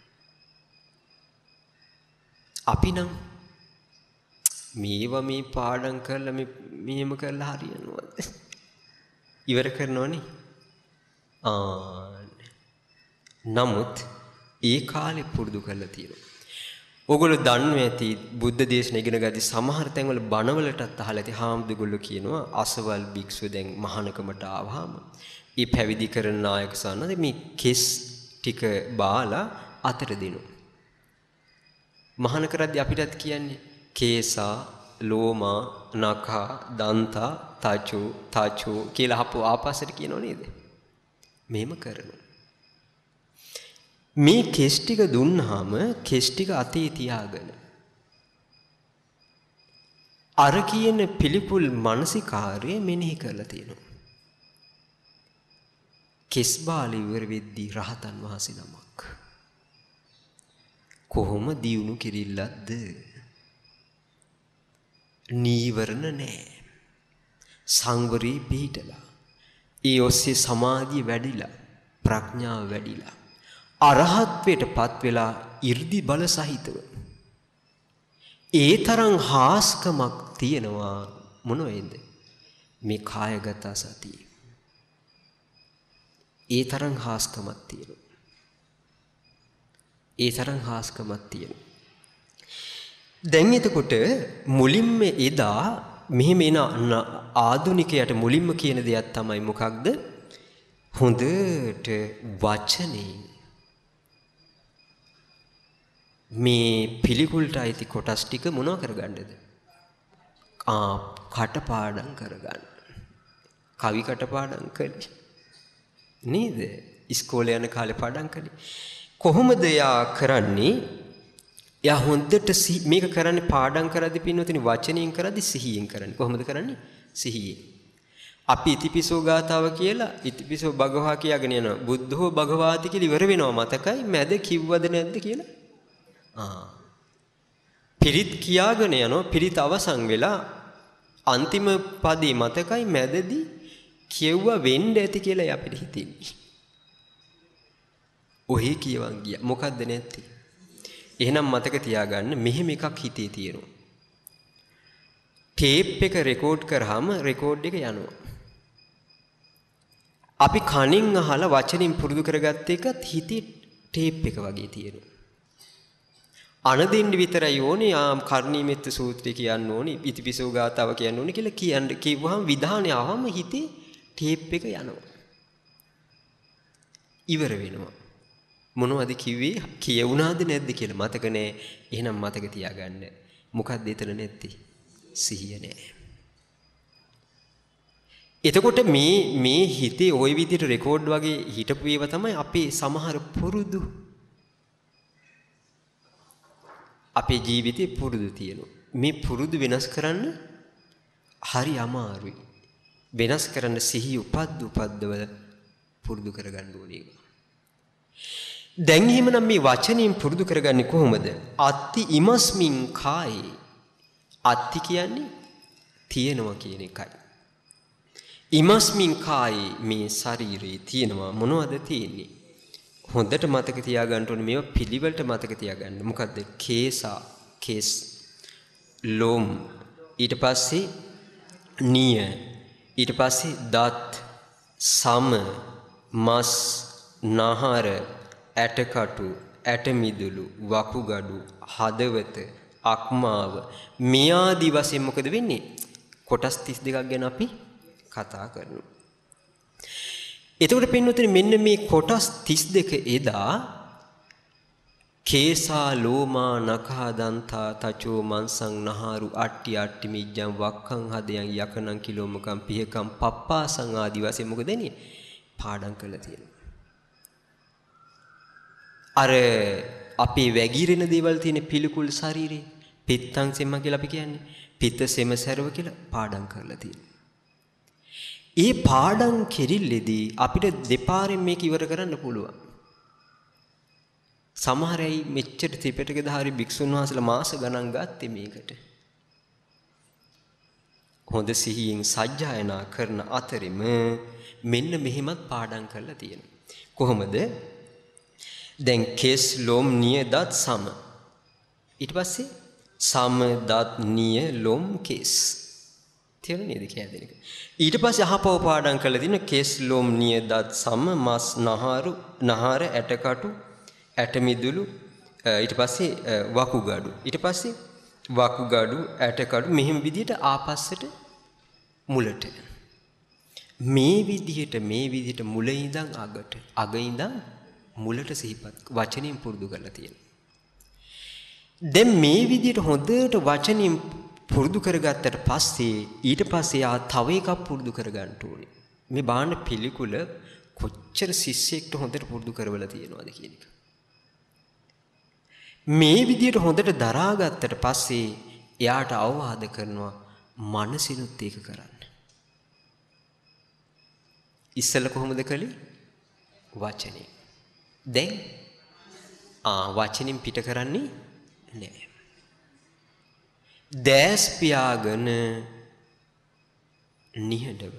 අපි නම් මේවා මේ පාඩම් කරලා මේ මෙහෙම කරලා හරියනවද? ඉවර කරනවනේ. ආ නමුත් ඒ කාලේ පුරුදු කරලා තියෙනවා. ඕගොල්ලෝ දන්නවා ඇති බුද්ධ දේශන ඉගෙන ගද්දී සමහර තැන්වල බණවලටත් අහලා ඇති හාමුදුරුවෝ කියනවා අසවල් භික්ෂුව දැන් මහානකමට ආවහම ඒ පැවිදි කරන නායක සන්නද මේ කෙස් ටික බාලා අතට දෙනවා. මහාන කරද්දී අපිටත් කියන්නේ කේසා ලෝමා නඛා දන්තා තචෝ තචෝ කියලා අපෝ ආපස්සට කියනෝ නේද? මෙහෙම කරනවා. මේ කෙස් ටික දුන්නාම කෙස් ටික අතේ තියාගෙන අර කියන පිළිකුල් මානසිකාර්යය මෙනෙහි කරලා තියෙනවා. කෙස් බාල ඉවර වෙද්දී රහතන් වහන්සේ නමක් කොහොම දියුණු කිරිල්ලක්ද? නීවරණ නැහැ. සංවරී පිහිටලා. ඒ ඔස්සේ සමාධිය වැඩිලා ප්‍රඥාව වැඩිලා අරහත්වයට පත් වෙලා 이르දි බල සහිතව ඒ තරම් හාස්කමක් තියෙනවා මොන වේද මේ කායගත සතිය. ඒ තරම් හාස්කමක් තියෙනවා. ඒ තරම් හාස්කමක් තියෙනවා. දැන් එතකොට මුලින්ම එදා මෙහෙම එන ආධුනිකයට මුලින්ම කියන දෙයක් තමයි මොකක්ද? හොඳට වචනේ මේ පිළිකුල්ට අයිති කොටස් ටික මොනව කරගන්නද? ආ කටපාඩම් කරගන්න. කවි කටපාඩම් කළේ නේද? ඉස්කෝලේ යන කාලේ පාඩම් කළේ. කොහොමද යා කරන්නේ? යා හොඳට මේක කරන්නේ පාඩම් කරද්දී පින්නොතිනි වචනයෙන් කරද්දී සිහියෙන් කරන්නේ. කොහොමද කරන්නේ? සිහියෙන්. අපි ඉතිපිසෝ ගාතාව කියලා ඉතිපිසෝ භගවා කියාගෙන යනවා. බුද්ධෝ භගවාති කියලා ඉවර වෙනවා මතකයි. මැද කිව්වද නැද්ද කියලා? ආ. පිරිත් කියාගෙන යනවා. පිරිත් අවසන් වෙලා අන්තිම පදේ මතකයි මැදදී කියුවා වෙන්න ඇති කියලා අපිට හිතෙන්නේ. ඔහි කියවන් ගියා. මොකද්ද නැත්තේ? එහෙනම් මතක තියාගන්න මෙහෙම එකක් හිතේ තියෙනවා. ටේප් එක රෙකෝඩ් කරාම රෙකෝඩ් එක යනවා. අපි කනින් අහලා වචනින් පුරුදු කරගත්ත එකත් හිතේ ටේප් එක වගේ තියෙනවා. අනදින්න විතරයි ඕනේ ආ කර්ණීයමෙත්ත සූත්‍රය කියන්න ඕනේ ඉතිපිසෝ ගාතාව කියන්න ඕනේ කියලා කියන්න කිව්වහම විධානය ආවම හිතේ ටේප් එක යනවා. ඉවර වෙනවා. මොනවද කිව්වේ? කියවුණාද නැද්ද කියලා මතක නැහැ. එහෙනම් මතක තියාගන්න. මොකක්ද එතන නැත්තේ? සිහිය නැහැ. එතකොට මේ මේ හිතේ ওই විදිහට රෙකෝඩ් වගේ හිටපු ඒවා තමයි අපේ සමහර පුරුදු අපේ ජීවිතේ පුරුදු තියෙනවා. මේ පුරුදු වෙනස් කරන්න හරි අමාරුයි. වෙනස් කරන්න සිහිය උපද්ද උපද්දව පුරුදු කරගන්න ඕනේ. දැන් එහෙමනම් මේ වචනයෙන් පුරුදු කරගන්නේ කොහොමද? අත්ති ඉමස්මින් කායි. අත්ති කියන්නේ තියෙනවා කියන එකයි. ඉමස්මින් කායි මේ ශරීරේ තියෙනවා. මොනවද තියෙන්නේ? හොඳට මතක තියාගන්න ඕනේ මේවා පිළිවෙලට මතක තියාගන්න. මොකද්ද? කේසා, කේස්, ලොම්, ඊට පස්සේ නිය, ඊට පස්සේ දත්, සම, මස්, නහර, ඇටකටු, ඇටමිදුළු, වකුගඩු, හදවත, අක්මාව මේ ආදි වශයෙන් මොකද වෙන්නේ? කොටස් තිස් දෙකක් ගැන අපි කතා කරනවා. එතකොට පින්වතුනි මෙන්න මේ කොටස් තිස් දෙක එදා කේසා ලෝමා නඛා දන්තා තචෝ මන්සං නහාරු අට්ටි අට්ටි මිජ්ජං වක්ඛං හදයන් යකනං කිලෝමකම් පිහකම් පප්පාසං ආදි වශයෙන් මොකද එන්නේ? පාඩම් කරලා තියෙනවා. අර අපේ වැగిරෙන දේවල් තියෙන පිළිකුල් ශරීරේ පිත්තං සෙම්ම කියලා අපි කියන්නේ. පිත්ත සෙම සැරව කියලා පාඩම් කරලා තියෙනවා. ඒ පාඩම් කෙරිල්ලේදී අපිට දෙපාරෙන් මේක ඉවර කරන්න පුළුවන්. සමහර අය මෙච්චර ත්‍රිපිටකධාරී භික්ෂුන් වහන්සේලා මාස ගණන් ගත්තේ මේකට. හොඳ සිහියෙන් සජ්ජායනා කරන අතරෙම මෙන්න මෙහෙමත් පාඩම් කරලා තියෙනවා. කොහොමද? දැන් කේස් ලොම් නිය දත් සම. ඊට පස්සේ සම දත් නිය ලොම් කේස්. තේරුණේ නේද කියදෙනක? ඊට පස්සේ අහපව පාඩම් කරලා තියෙන කේස් ලොම් නිය දත් සම මස් නහරු නහර ඇටකටු ඇටමිදුළු ඊට පස්සේ වකුගඩු ඊට පස්සේ වකුගඩු ඇටකටු මෙහෙම විදිහට ආපස්සට මුලට මේ විදිහට මේ විදිහට මුල ඉඳන් අගට අග ඉඳන් මුලට සිහිපත් වචනෙන් පුරුදු කරලා තියෙනවා. දැන් මේ විදිහට හොඳට වචනෙන් පුරුදු කරගත්තට පස්සේ ඊට පස්සේ ආ තව එකක් පුරුදු කරගන්න ඕනේ. මේ බාහන පිළිකුල කොච්චර ශිෂ්‍යෙක්ට හොඳට පුරුදු කරවලා තියෙනවද කියන එක. මේ විදිහට හොඳට දරාගත්තට පස්සේ එයාට අවවාද කරනවා මනසිනුත් ඒක කරන්න. ඉස්සෙල්ලා කොහොමද කළේ? වචනේ. දැන් ආ වචනින් පිට කරන්නේ නෑ. දැස් පියාගෙන නිහඬව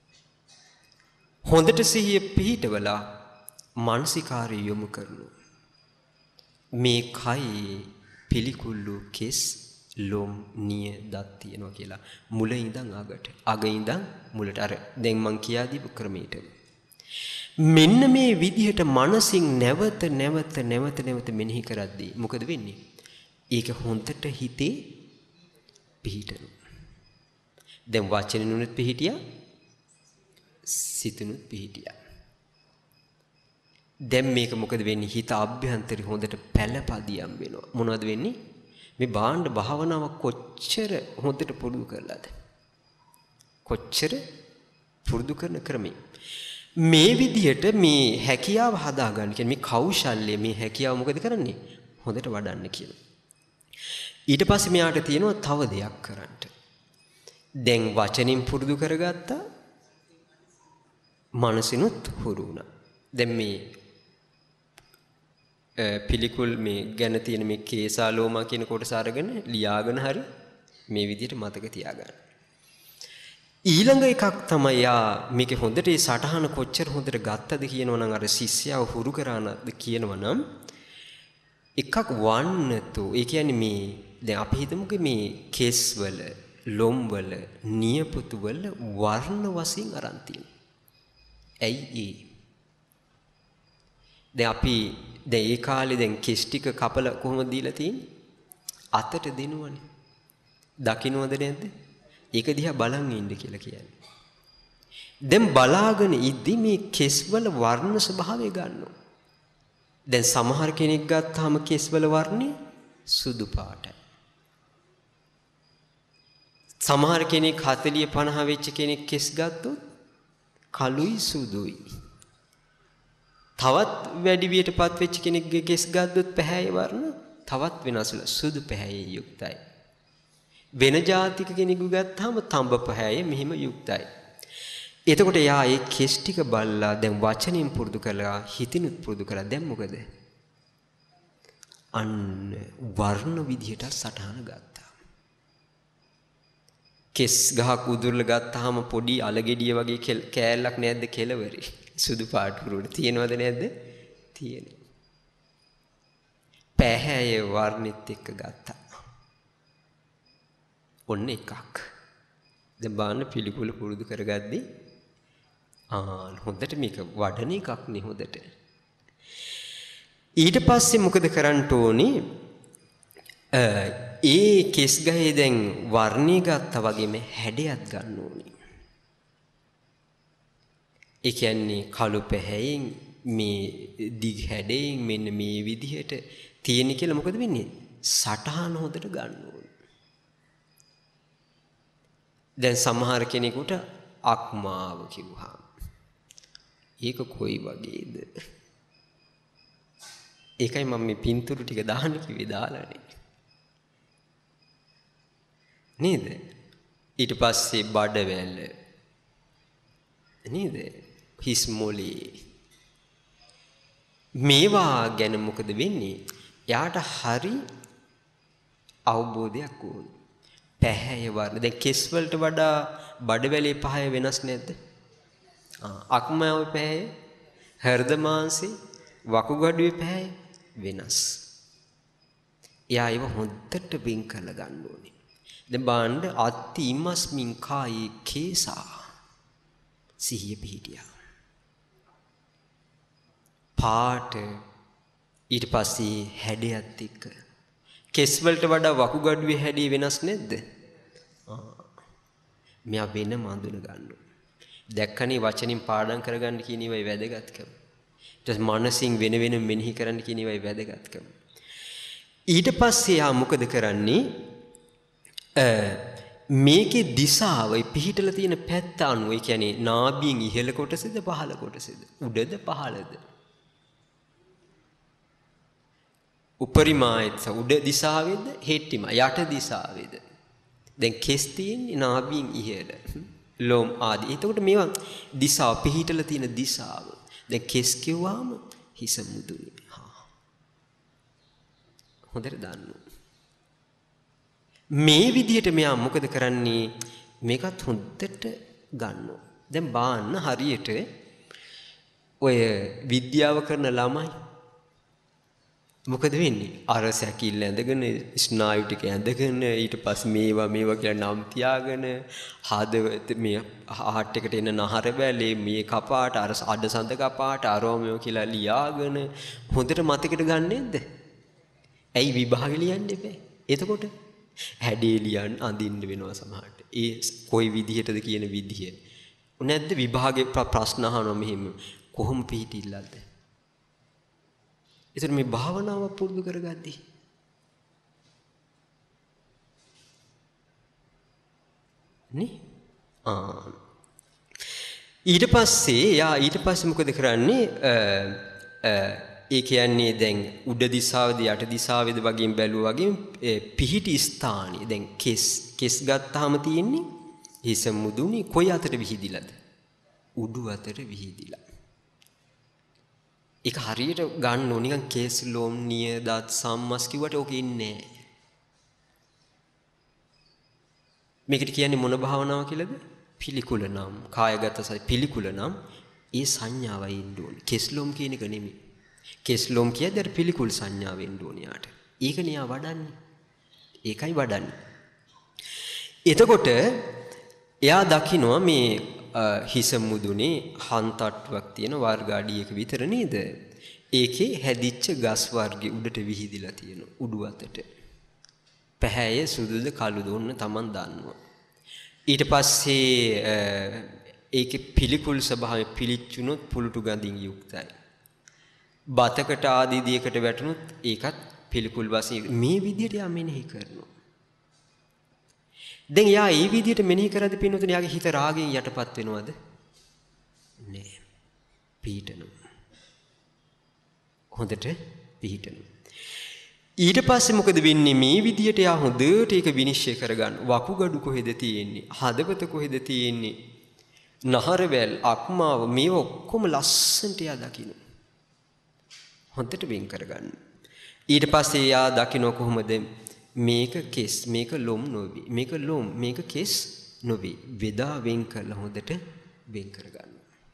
හොඳට සිහිය පිහිටවලා මානසිකාරය යොමු කරනවා. මේ කයි පිළිකුල්ලු කෙස් ලොම් නිය දත් තියෙනවා කියලා මුල ඉඳන් අගට අග ඉඳන් මුලට අර දැන් මං කියා දීපු ක්‍රමයට මෙන්න මේ විදිහට මනසින් නැවත නැවත නැවත නැවත මෙනෙහි කරද්දී මොකද වෙන්නේ? ඒක හොඳට හිතේ පිහිටනවා. දැන් වචනෙනුත් පිහිටියා සිතනුත් පිහිටියා. දැන් මේක මොකද වෙන්නේ? හිත අභ්‍යන්තරේ හොඳට පැලපදියම් වෙනවා. මොනවද වෙන්නේ? මේ බාණ්ඩ භාවනාව කොච්චර හොඳට පුරුදු කරලාද? කොච්චර පුරුදු කරන ක්‍රමේ මේ විදිහට මේ හැකියාව හදාගන්න කියන්නේ මේ කෞශල්‍ය මේ හැකියාව මොකද කරන්නේ? හොඳට වඩන්න කියලා. ඊට පස්සේ මෙයාට තියෙනවා තව දෙයක් කරන්න. දැන් වචනින් පුරුදු කරගත්තා. මනසිනුත් හුරු වුණා. දැන් මේ පිළිකුල් මේ ගැන තියෙන මේ කේසාලෝමා කියන කොටස අරගෙන ලියාගෙන හරි මේ විදිහට මතක තියාගන්න. ඊළඟ එකක් තමයි යා මේකේ හොඳට ඒ සටහන කොච්චර හොඳට ගත්තද කියනවනම් අර ශිෂ්‍යයව හුරු කරානද කියනවනම් එකක් වන්නතෝ ඒ කියන්නේ මේ දැන් අපි හිතමුකෝ මේ කෙස් වල ලොම් වල නියපොතු වල වර්ණ වශයෙන් අරන් තියෙනවා. ඇයි ඒ? දැන් අපි දැන් ඒ කාලේ දැන් කෙස් ටික කපල කොහොමද දීලා තියෙන්නේ? අතට දිනුවනේ. දකින්නවද නැද්ද? ඒක දිහා බලන් ඉන්න කියලා කියන්නේ. දැන් බලාගෙන ඉද්දි මේ කෙස් වල වර්ණ ස්වභාවය ගන්නවා. දැන් සමහර කෙනෙක් ගත්තාම කෙස් වල වර්ණය සුදු පාටයි. සමහර කෙනෙක් හතලිය පනහ වෙච්ච කෙනෙක් කෙස් ගත්තොත් කළුයි සුදුයි. තවත් වැඩි වියටපත් වෙච්ච කෙනෙක්ගේ කෙස් ගත්තොත් පැහැය වර්ණ තවත් වෙනස්ලා සුදු පැහැයේ යුක්තයි. වෙන ජාතික කෙනෙකු ගත්තාම තඹ පැහැයේ මෙහිම යුක්තයි. එතකොට යා ඒ කෙස් ටික බල්ලා දැන් වචනෙන් පුරුදු කළා හිතිනුත් පුරුදු කළා. දැන් මොකද? අන්න වර්ණ විදියට සටහන ගත්තා. කෙස් ගහක් උදුරලා ගත්තාම පොඩි අලගෙඩිය වගේ කෑල්ලක් නැද්ද කෙලවරේ? සුදු පාට කුරුඩ තියෙනවද නැද්ද? තියෙනවා. පැහැය වර්ණෙත් එක්ක ගත්තා. ඔන්න එකක්. දැන් බාන්න පිළිකුල පුරුදු කරගද්දී ආ හොඳට මේක වඩන එකක් නේ හොඳට. ඊට පස්සේ මොකද කරන්න ඕනේ? ඒ කෙස් ගහේ දැන් වර්ණී ගත්තා වගේම හැඩයක් ගන්න ඕනේ. ඒ කියන්නේ කළු පැහැයෙන් මේ දිග හැඩයෙන් මෙන්න මේ විදිහට තියෙන කියලා මොකද වෙන්නේ? සටහන හොඳට ගන්න ඕනේ. දැන් සමහර කෙනෙකුට අක්මාව කිව්වා. ඒක කොයි වගේද? ඒකයි මම මේ පින්තූරු ටික දාන්න කිව්වේ දාලානේ. නේද? ඊට පස්සේ බඩවැල. නේද? හිස් මොලේ. මේවා ගැන මොකද වෙන්නේ? යාට හරි අවබෝධයක් ඕන. පැහැය වර්ණ. දැන් කෙස් වලට වඩා බඩවැලේ පහය වෙනස් නැද්ද? ආ අක්මාවේ පැහැය, හෘද මාංශේ, වකුගඩුවේ පැහැය වෙනස්. එයා ඒව හොඳට බින් කරලා ගන්න ඕනේ. දැන් බාණ්ඩ අත්ති ඉමස්මින් කායේ කේසා සිහිය පිහිටියා. පාට ඊට පස්සේ හැඩයත් එක්ක කෙස් වලට වඩා වකුගඩුවේ හැඩය වෙනස් නැද්ද? ආ මෙයා වෙනම අඳුන ගන්නවා. දැක්කනේ වචනින් පාඩම් කරගන්න කියන ඒවායි වැදගත්කම. ඊට පස්සේ මනසින් වෙන වෙන මෙනෙහි කරන්න කියන ඒවායි වැදගත්කම. ඊට පස්සේ යා මොකද කරන්නේ? මේකේ දිශාව පිහිටලා තියෙන පැත්ත අනුව, ඒ කියන්නේ නාභියෙන් ඉහළ කොටසද පහළ කොටසද? උඩද පහළද? උපරිමායත් උඩ දිශාවේද හෙට්ටිම යට දිශාවේද? දැන් කෙස් තියෙන්නේ නාභියෙන් ඉහළ. ලෝම් ආදී. එතකොට මේවා දිශාව පිහිටලා තියෙන දිශාව. දැන් කෙස් කිව්වම හිස මුදුනේ. හා. හොඳට දන්න. මේ විදිහට මෙයා මොකද කරන්නේ? මේකත් හොඳට ගන්නවා. දැන් බාන්න හරියට ඔය විද්‍යාව කරන ළමයි මොකද වෙන්නේ? අර සැකිල්ල ඇඳගෙන ස්නායු ටික ඇඳගෙන ඊට පස්සේ මේවා මේවා කියලා නම් තියාගෙන හදවත මේ හાર્ට් එකට එන නහර බැලේ මේ කපාට අර අඩසඳ කපාට අරෝමියෝ කියලා ලියාගෙන හොඳට මතකෙට ගන්න නේද? ඇයි විභාගෙ ලියන්න එපා? එතකොට හැඩේ ලියන්න අඳින්න වෙනවා සමහරට. ඒ කොයි විදිහටද කියන විදිහ. නැද්ද විභාගේ ප්‍රශ්න අහනවා මෙහෙම කොහොම පිටිල්ලද? ඒතර මේ භාවනාව පුරුදු කරගද්දී නේ ආ ඊට පස්සේ යා ඊට පස්සේ මොකද කරන්නේ? ඒ කියන්නේ දැන් උඩ දිශාවේද යට දිශාවේද වගේම බැලුවා වගේම පිහිටි ස්ථානිය දැන් කෙස් කෙස් ගත්තාම තියෙන්නේ හිස මුදුනේ කොයි අතට විහිදිලාද? උඩු අතට විහිදිලා. ඒක හරියට ගන්න ඕන නිකන් කේස් ලෝම් නිය දත් සම්මස් කිව්වට ඕක ඉන්නේ නැහැ. මේකට කියන්නේ මොන භාවනාව කියලාද? පිළිකුල නම් කායගත සයි පිළිකුල නම් ඒ සංඥාවයි ඉන්න ඕනේ. කේස් ලෝම් කියන එක නෙමෙයි. කේස් ලෝම් කියද්දී පිළිකුල් සංඥාව එන්න ඕනේ යාට. ඒක නියා වඩන්නේ. ඒකයි වඩන්නේ. එතකොට එයා දකිනවා මේ හිස මුදුනේ හන්තට්ටුවක් තියෙන වර්ග අඩියක විතර නේද? ඒකේ හැදිච්ච ගස් වර්ගෙ උඩට විහිදිලා තියෙනවා උඩු අතට. පැහැය සුදුද කළුද ඔන්න Taman දන්නවා. ඊට පස්සේ ඒකේ පිළිකුල් ස්වභාවය පිළිච්චුනොත් පුලුටු ගඳින් යුක්තයි. බතකට ආදී දියකට වැටුනොත් ඒකත් පිළිකුල් වශයෙන් මේ විදිහට යා මෙනෙහි කරනවා. දැන් යා මේ විදිහට මෙනෙහි කරද්දී පින්නතුනේ යාගේ හිත රාගයෙන් යටපත් වෙනවද? නෑ. පිහිටනවා. හොඳට පිහිටනවා. ඊට පස්සේ මොකද වෙන්නේ? මේ විදිහට යා හොඳට ඒක විනිශ්චය කරගන්න. වකුගඩු කොහෙද තියෙන්නේ? හදවත කොහෙද තියෙන්නේ? නහරවැල්, අක්මාව මේව ඔක්කොම ලස්සනට යා දකින්න. හොඳට වෙන් කරගන්න. ඊට පස්සේ යා දකින්න කොහොමද මේක කෙස් මේක ලොම් නොවේ. මේක ලොම් මේක කෙස් නොවේ. වේදා වෙන් කරලා හොඳට වෙන් කරගන්න.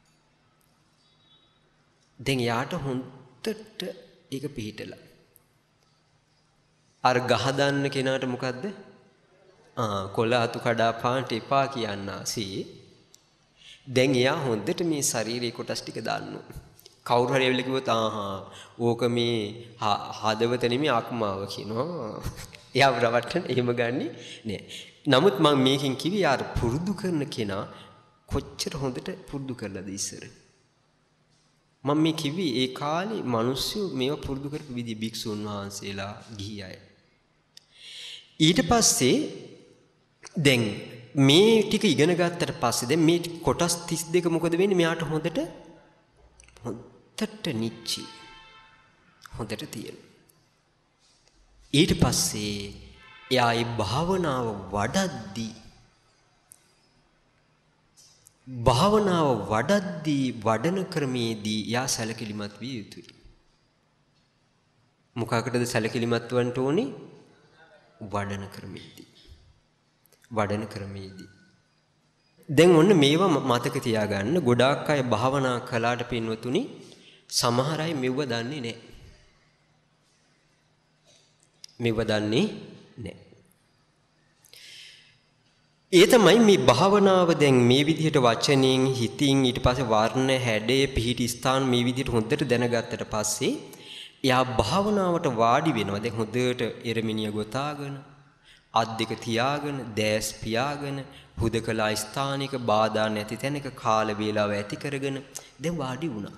දැන් යාට හොඳට ඒක පිළිහිටලා. අර ගහ දාන්න කෙනාට මොකද්ද? ආ කොළ අතු කඩා පාන්ට එපා කියන්නාසේ. දැන් එයා හොඳට මේ ශරීරයේ කොටස් ටික දාන්නවා. කවුරු හරි එවිල කිව්වොත් ආහා ඕක මේ හදවත නෙමෙයි ආත්මාව කියනවා. එයා රවට්ටන එහෙම ගන්නෙ නෑ. නමුත් මම මේකෙන් කිව්වේ යාර පුරුදු කරන කෙනා කොච්චර හොඳට පුරුදු කරලාද ඉස්සර. මම මේ කිව්වේ ඒ කාලේ මිනිස්සු මේව පුරුදු කරපු විදිහ භික්ෂුන් වහන්සේලා ගිහි අය. ඊට පස්සේ දැන් මේ ටික ඉගෙන ගත්තට පස්සේ දැන් මේ කොටස් තිස් දෙක මොකද වෙන්නේ? මෙයාට හොඳට හොඳට නිච්චි හොඳට තියෙනවා. ඊට පස්සේ එයා ඒ භාවනාව වඩද්දී භාවනාව වඩද්දී වඩන ක්‍රමේදී යා සැලකිලිමත් විය යුතුයි. මොකකටද සැලකිලිමත් වන්න ඕනේ? වඩන ක්‍රමේදී. වඩන ක්‍රමේදී. දැන් ඔන්න මේවා මතක තියාගන්න. ගොඩාක් අය භාවනා කළාට පින්වතුනි සමහර අය මෙව දන්නේ නැහැ. මෙව දන්නේ නැහැ. ඒ තමයි මේ භාවනාව දැන් මේ විදිහට වචනෙන් හිතින් ඊට පස්සේ වර්ණ හැඩය පිහිටි ස්ථාන මේ විදිහට හොඳට දැනගත්තට පස්සේ එයා භාවනාවට වාඩි වෙනවා. දැන් හොඳට එරමිනිය ගොතාගෙන අත් දෙක තියාගෙන දැස් පියාගෙන හුදකලා ස්ථානික බාධා නැති තැනක කාල වේලාව ඇති කරගෙන දැන් වාඩි වුණා.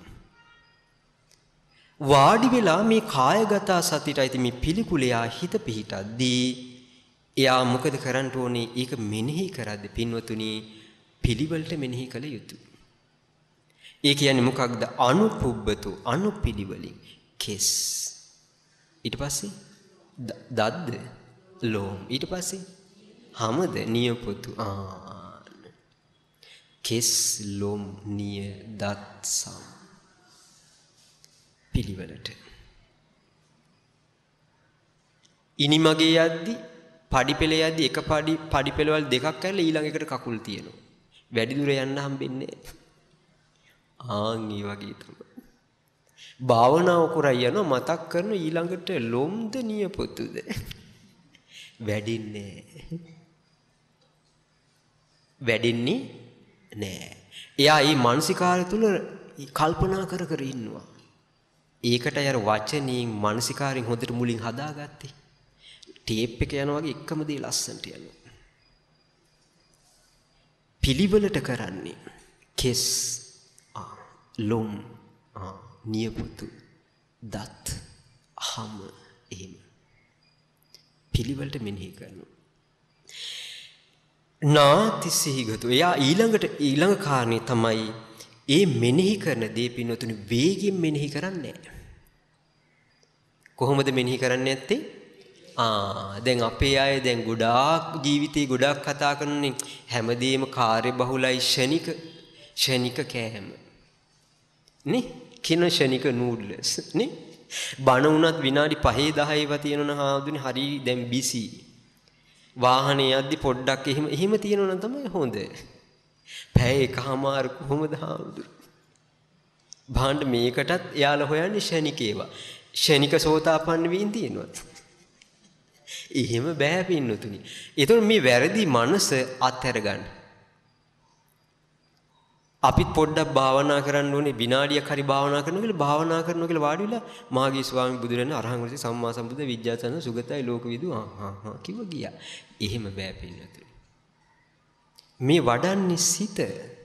වාඩි වෙලා මේ කායගත සතියයි මේ පිළිකුලයා හිත පිහිටද්දී එයා මොකද කරන්න ඕනේ? ඒක මෙනෙහි කරද්දී පින්වතුනි පිළිවෙලට මෙනෙහි කළ යුතුයි. ඒ කියන්නේ මොකක්ද? අනුපුබ්බතු අනුපිළිවෙලින් කෙස්. ඊට පස්සේ දද්ද ලෝම. ඊට පස්සේ හමද නියපොතු. ආ කෙස් ලෝම නිය දත් සම් පිළිවෙලට. ඉනිමගේ යද්දි පඩි පෙළ යද්දි එක පඩි පඩි පෙළවල් දෙකක් කරලා ඊළඟ එකට කකුල් තියෙනවා. වැඩි දුර යන්න හම්බෙන්නේ ආන් ඒ වගේ තමයි. භාවනාව කරා යනවා මතක් කරන ඊළඟට ලොම්ද නියපොතුද වැඩින්නේ වැඩින්නේ නෑ. එයා මේ මානසිකාරය තුල කල්පනා කර කර ඉන්නවා. ඒකට අර වචනින් මානසිකාරයෙන් හොඳට මුලින් හදාගත්තේ. ටේප් එක යනවා වගේ එකම දේ ලස්සනට යනවා. පිළිවෙලට කරන්නේ කෙස් ආ ලොම් ආ නියපොතු දත් හම එහෙම පිළිවෙලට මෙනෙහි කරනවා. නාති සිහිගතු. එයා ඊළඟට ඊළඟ කාරණේ තමයි ඒ මෙනෙහි කරන දේ පින්නතුනි වේගයෙන් මෙනෙහි කරන්නේ නැහැ. කොහොමද මෙනෙහි කරන්නේ නැත්තේ? ආ දැන් අපේ අය දැන් ගොඩාක් ජීවිතේ ගොඩාක් කතා කරනනේ හැමදේම කාර්ය බහුලයි ෂණික ෂණික කෑම නේ කින ෂණික නූඩ්ලස් නේ බණ උනත් විනාඩි පහේ දහයේව තියෙනවනේ හාමුදුරනේ හරි දැන් බිසි වාහනේ යද්දි පොඩ්ඩක් එහෙම එහෙම තියෙනවනම් තමයි හොඳ පැය එකමාර කොහොමද හාමුදුර භාණ්ඩ මේකටත් එයාලා හොයන්නේ ෂණික ඒවා ෂණික සෝතාපන්න වීන් තියෙනවා එහෙම බෑ පින්නතුනි. ඒතකොට මේ වැරදි මනස අත්හැර ගන්න. අපිත් පොඩ්ඩක් භාවනා කරන්න ඕනේ විනාඩියක් හරි භාවනා කරනවා කියලා භාවනා කරනවා කියලා වාඩි වෙලා මාගේ ස්වාමි බුදුරජාණන් අරහං වහන්සේ සම්මා සම්බුද්ධ විද්‍යාචන සුගතයි ලෝකවිදු ආ හා හා කිව්ව ගියා. එහෙම බෑ පින්නතුනි. මේ වඩන්නේ සිත.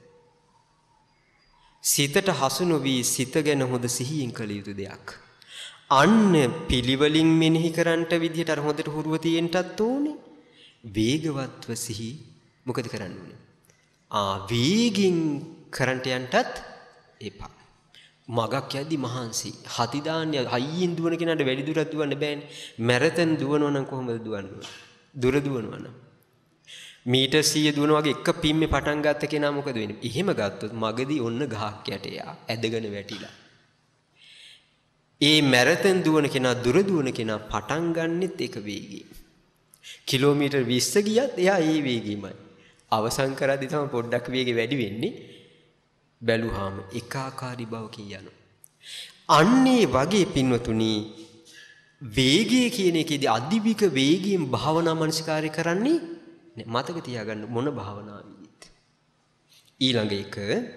සිතට හසු නොවි සිත ගැන හොඳ සිහියෙන් කළ යුතු දෙයක්. අන්න පිළිවෙලින් මෙනෙහි කරන්නට විදිහට අර හොඳට හුරුව තියෙන්නටත් ඕනේ. වේගවත්ව සිහි මොකද කරන්න ඕනේ? ආ වේගින් කරන්ට යන්නටත් එපා. මගක් යද්දි මහන්සි. හති දාන්නේ හයියෙන් දුවන කෙනාට වැඩි දුරක් දුවන්න බෑනේ. මැරතන් දුවනවා නම් කොහොමද දුවන්නේ? දුර දුවනවා නම් මීටර් සීය දුවන වගේ එක පිම්මේ පටන් ගත්ත කෙනා මොකද වෙන්නේ? එහෙම ගත්තොත් මගදී ඔන්න ගහක් යට යා ඇදගෙන වැටිලා. ඒ මැරතන් දුවන කෙනා දුර දුවන කෙනා පටන් ගන්නෙත් එක වේගයෙන්. කිලෝමීටර් විස්ස ගියත් එයා ඒ වේගෙමයි. අවසන් කරද්දී තමයි පොඩ්ඩක් වේගෙ වැඩි වෙන්නේ. බැලුවාම එකාකාරී බවකින් යනවා. අන්නේ වගේ පින්වතුනි වේගය කියන එකේදී අධිවික වේගයෙන් භාවනා මනසිකාරය කරන්නේ මතක තියාගන්න මොන භාවනාවෙදිත්. ඊළඟ එක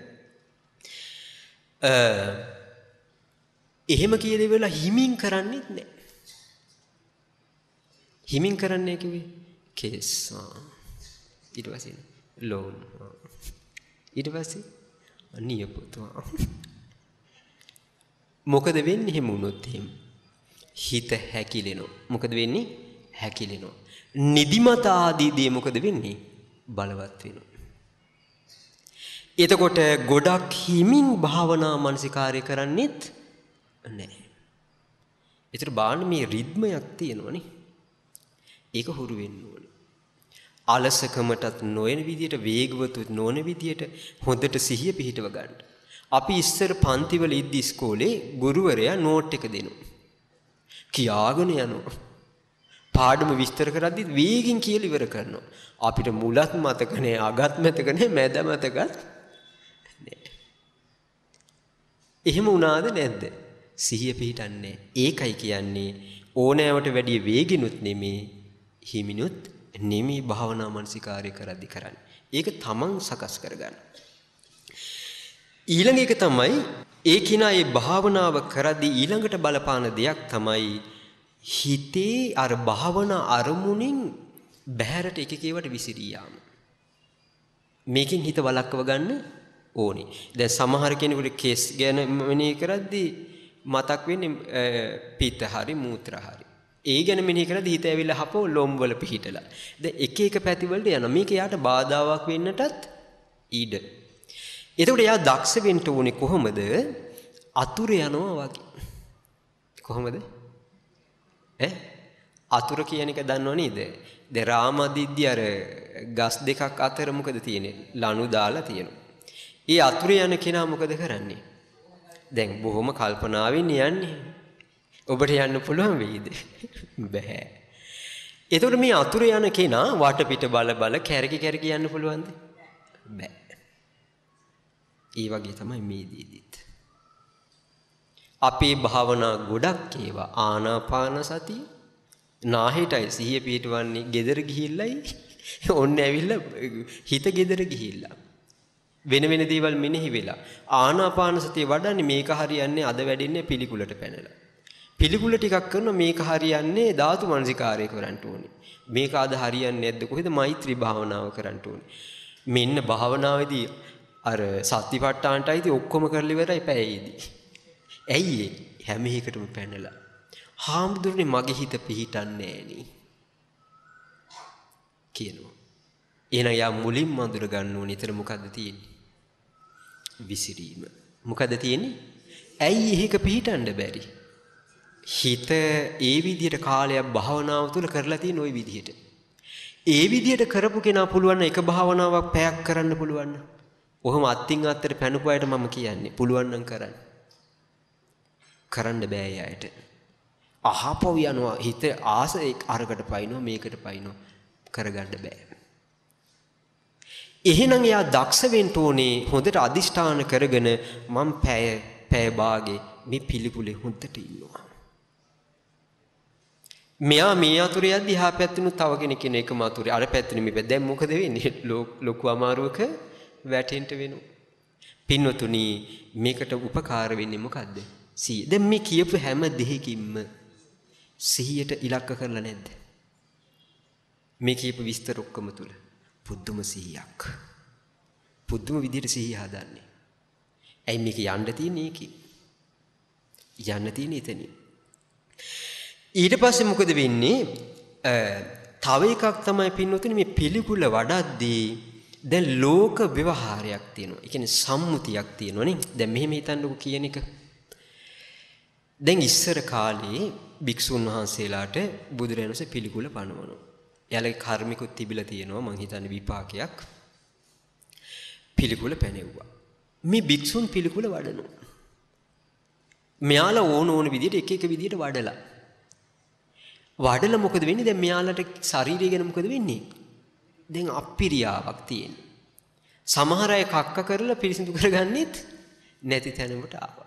අ එහෙම කියලා වෙලා හිමින් කරන්නේත් නැහැ. හිමින් කරන්නේ කිව්වේ කේස්. ඊට පස්සේ ලෝන්. ඊට පස්සේ නියපොතු. මොකද වෙන්නේ එහෙම වුණොත් එහෙම? හිත හැකිලෙනවා. මොකද වෙන්නේ? හැකිලෙනවා. නිදිමත ආදී දේ මොකද වෙන්නේ? බලවත් වෙනවා. එතකොට ගොඩක් හිමින් භාවනා මානසිකාරය කරන්නේත් නැහැ. ඒතර බාන්න මේ රිද්මයක් තියෙනවනේ. ඒක හුරු වෙන්න ඕනේ. අලසකමටත් නොයන විදියට වේගවතුත් නොවන විදියට හොඳට සිහිය පිහිටව ගන්න. අපි ඉස්සර පන්තිවල ඉද්දි ඉස්කෝලේ ගුරුවරයා නෝට් එක දෙනවා. කියාගෙන යනවා. පාඩම විස්තර කරද්දි වේගින් කියලා ඉවර කරනවා. අපිට මුලත් මතක නෑ, අගත් මතක නෑ, මැද මතකත් නෑ. එහෙම වුණාද නැද්ද? සිහිය පිහිටන්නේ. ඒකයි කියන්නේ ඕනෑවට වැඩිය වේගිනුත් නෙමේ, හිමිනුත් නෙමේ භාවනා මානසිකාරය කරද්දි කරන්නේ. ඒක තමන් සකස් කරගන්න. ඊළඟ එක තමයි ඒ කිනා මේ භාවනාව කරද්දී ඊළඟට බලපාන දෙයක් තමයි හිතේ අර භාවනා අරමුණින් බහැරට එක එකේවට විසිරී යාම. මේකෙන් හිත වළක්ව ගන්න ඕනේ. දැන් සමහර කෙනෙකුට කේස් ගැන මෙනෙහි කරද්දී මතක් වෙන්නේ පිත්ත හරි මූත්‍ර හරි. ඒ ගැන මෙනෙහි කරද්දී හිත ඇවිල්ලා හපෝ ලොම් වල පිහිටලා. දැන් එක එක පැති වලට යනවා. මේක යාට බාධාවක් වෙන්නටත් ඉඩ. එතකොට එයා දක්ෂ වෙන්න ඕනේ කොහොමද? අතුර යනවා වගේ. කොහොමද? ඈ අතුර කියන එක දන්නව නේද? දැන් රාමදිද්දි අර ගස් දෙකක් අතර මොකද තියෙන්නේ? ලණු දාලා තියෙනවා. ඒ අතුර යන කෙනා මොකද කරන්නේ? දැන් බොහොම කල්පනාවෙන් යන්නේ. ඔබට යන්න පුළුවන් වෙයිද? බෑ. එතකොට මේ අතුර යන කෙනා වටපිට බල බල කැරකි කැරකි යන්න පුළුවන්ද? බෑ. ඒ වගේ තමයි මේ දීදිත්. අපේ භාවනා ගොඩක් ඒවා ආනාපාන සතිය නාහෙටයි සිහිය පිටවන්නේ gedara ගිහිල්ලයි ඔන්න ඇවිල්ලා හිත gedara ගිහිල්ලා වෙන වෙන දේවල් මෙනෙහි වෙලා ආනාපාන සතිය වඩන්නේ මේක හරියන්නේ අද වැඩින්නේ පිළිකුලට පැනලා පිළිකුල ටිකක් කරනවා මේක හරියන්නේ ධාතු මනසිකාරය කරන්න ඕනේ මේක අද හරියන්නේ නැද්ද කොහෙද මෛත්‍රී භාවනාව කරන්න ඕනේ මෙන්න භාවනාවේදී අර සතිපට්ඨානටයි ඔක්කොම කරලා ඉවරයි පැයේදී. ඇයි හැම එකටම පැනලා. හාමුදුරනේ මගේ හිත පිහිටන්නේ නෑනේ. කියනවා. එහෙනම් යා මුලින්ම අඳුර ගන්න ඕනේ ඊතර මොකද්ද තියෙන්නේ? විසිරීම. මොකද්ද තියෙන්නේ? ඇයි එහෙක පිහිටන්න බැරි? හිත ඒ විදිහට කාලයක් භාවනාව තුළ කරලා තියෙන ওই විදිහට. ඒ විදිහට කරපු කෙනා පුළුවන් එක භාවනාවක් පැයක් කරන්න පුළුවන්. ඔහොම අත්ින් අත්තට පැනපු අයට මම කියන්නේ පුළුවන් නම් කරන්න. කරන්න බෑ යායට. අහපව යනවා හිත ආස අරකට පයින්නවා මේකට පයින්නවා කරගන්න බෑ. එහෙනම් එයා දක්ෂ වෙන්න ඕනේ හොඳට අදිෂ්ඨාන කරගෙන මම පැය පැය භාගේ මේ පිළිකුලේ හොඳට ඉන්නවා. මෙයා මේ අතුරේ යද්දි එහා පැත්තෙනුත් තව කෙනෙක් ඉන්න එකම අතුරේ අර පැත්තෙනු මේ පැත්ත. දැන් මොකද වෙන්නේ? ලොකු අමාරුවක වැටෙන්න වෙනවා. පින්වතුනි මේකට උපකාර වෙන්නේ මොකද්ද? සිහිය. දැන් මේ කියපු හැම දෙයකින්ම සිහියට ඉලක්ක කරලා නැද්ද? මේ කියපු විස්තර ඔක්කොම තුල පුදුම සිහියක්. පුදුම විදිහට සිහිය හදන්නේ. ඇයි මේක යන්න තියෙන්නේ ඒකේ? යන්න තියෙන්නේ එතනින්. ඊට පස්සේ මොකද වෙන්නේ? තව එකක් තමයි පින්වතුනි මේ පිළිකුල වඩද්දී දැන් ලෝක ව්‍යවහාරයක් තියෙනවා. ඒ කියන්නේ සම්මුතියක් තියෙනවා නේ. දැන් මෙහෙම හිතන්නකෝ කියන එක. දැන් ඉස්සර කාලේ භික්ෂුන් වහන්සේලාට බුදුරජාණන්සේ පිළිකුල පනවනවා. එයාලගේ කර්මිකුත් තිබිලා තියෙනවා මං හිතන්නේ විපාකයක්. පිළිකුල පැනෙව්වා. මේ භික්ෂුන් පිළිකුල වඩනවා. මෙයාලා ඕන ඕන විදිහට එක එක විදිහට වඩලා. වඩලා මොකද වෙන්නේ? දැන් මෙයාලට ශරීරය ගැන මොකද වෙන්නේ? දැන් අප්පිරියාවක් තියෙනවා. සමහර අය කක්ක කරලා පිරිසිදු කරගන්නෙත් නැති තැනකට ආවා.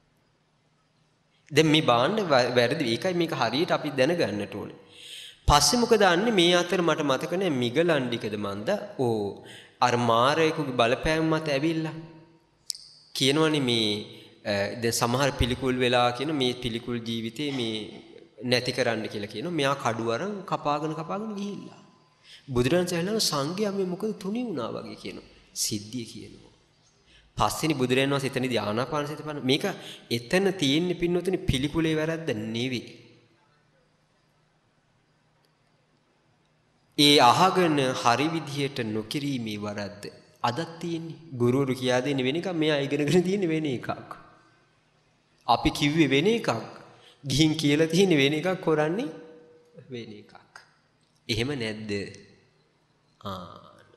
දැන් මේ බාන්න වැරදි. ඒකයි මේක හරියට අපි දැනගන්නට ඕනේ. පස්සේ මොකද අන්නේ මේ අතර මට මතක නැහැ මිගලන්ඩිකද මන්ද ඕ අර මාරයෙකුගේ බලපෑම මත ඇවිල්ලා කියනවනේ මේ දැන් සමහර පිළිකුල් වෙලා කියන මේ පිළිකුල් ජීවිතේ මේ නැති කරන්න කියලා කියනවා. මෙයා කඩුව අරන් කපාගෙන කපාගෙන ගිහිල්ලා. බුදුරජාණන් වහන්සේ සංඝයා මේ මොකද තුනි වුණා වගේ කියනවා. සිද්ධිය කියනවා. පස්සේනි බුදුරජාණන් වහන්සේ එතනදී ආනාපාන සති බලන මේක එතන තියෙන්නේ පින්නොතනි පිළිකුලේ වැරද්ද නෙවෙයි. ඒ අහගෙන හරි විදියට නොකිරීමේ වරද්ද අදත් තියෙන්නේ. ගුරුවරු කියා දෙන්නේ වෙන එකක්, මෙයා ඉගෙනගෙන තියෙන්නේ වෙන එකක්. අපි කිව්වේ වෙන එකක්, ගිහින් කියලා තියෙන්නේ වෙන එකක්, කරන්නේ වෙන එකක්. එහෙම නැද්ද? ආ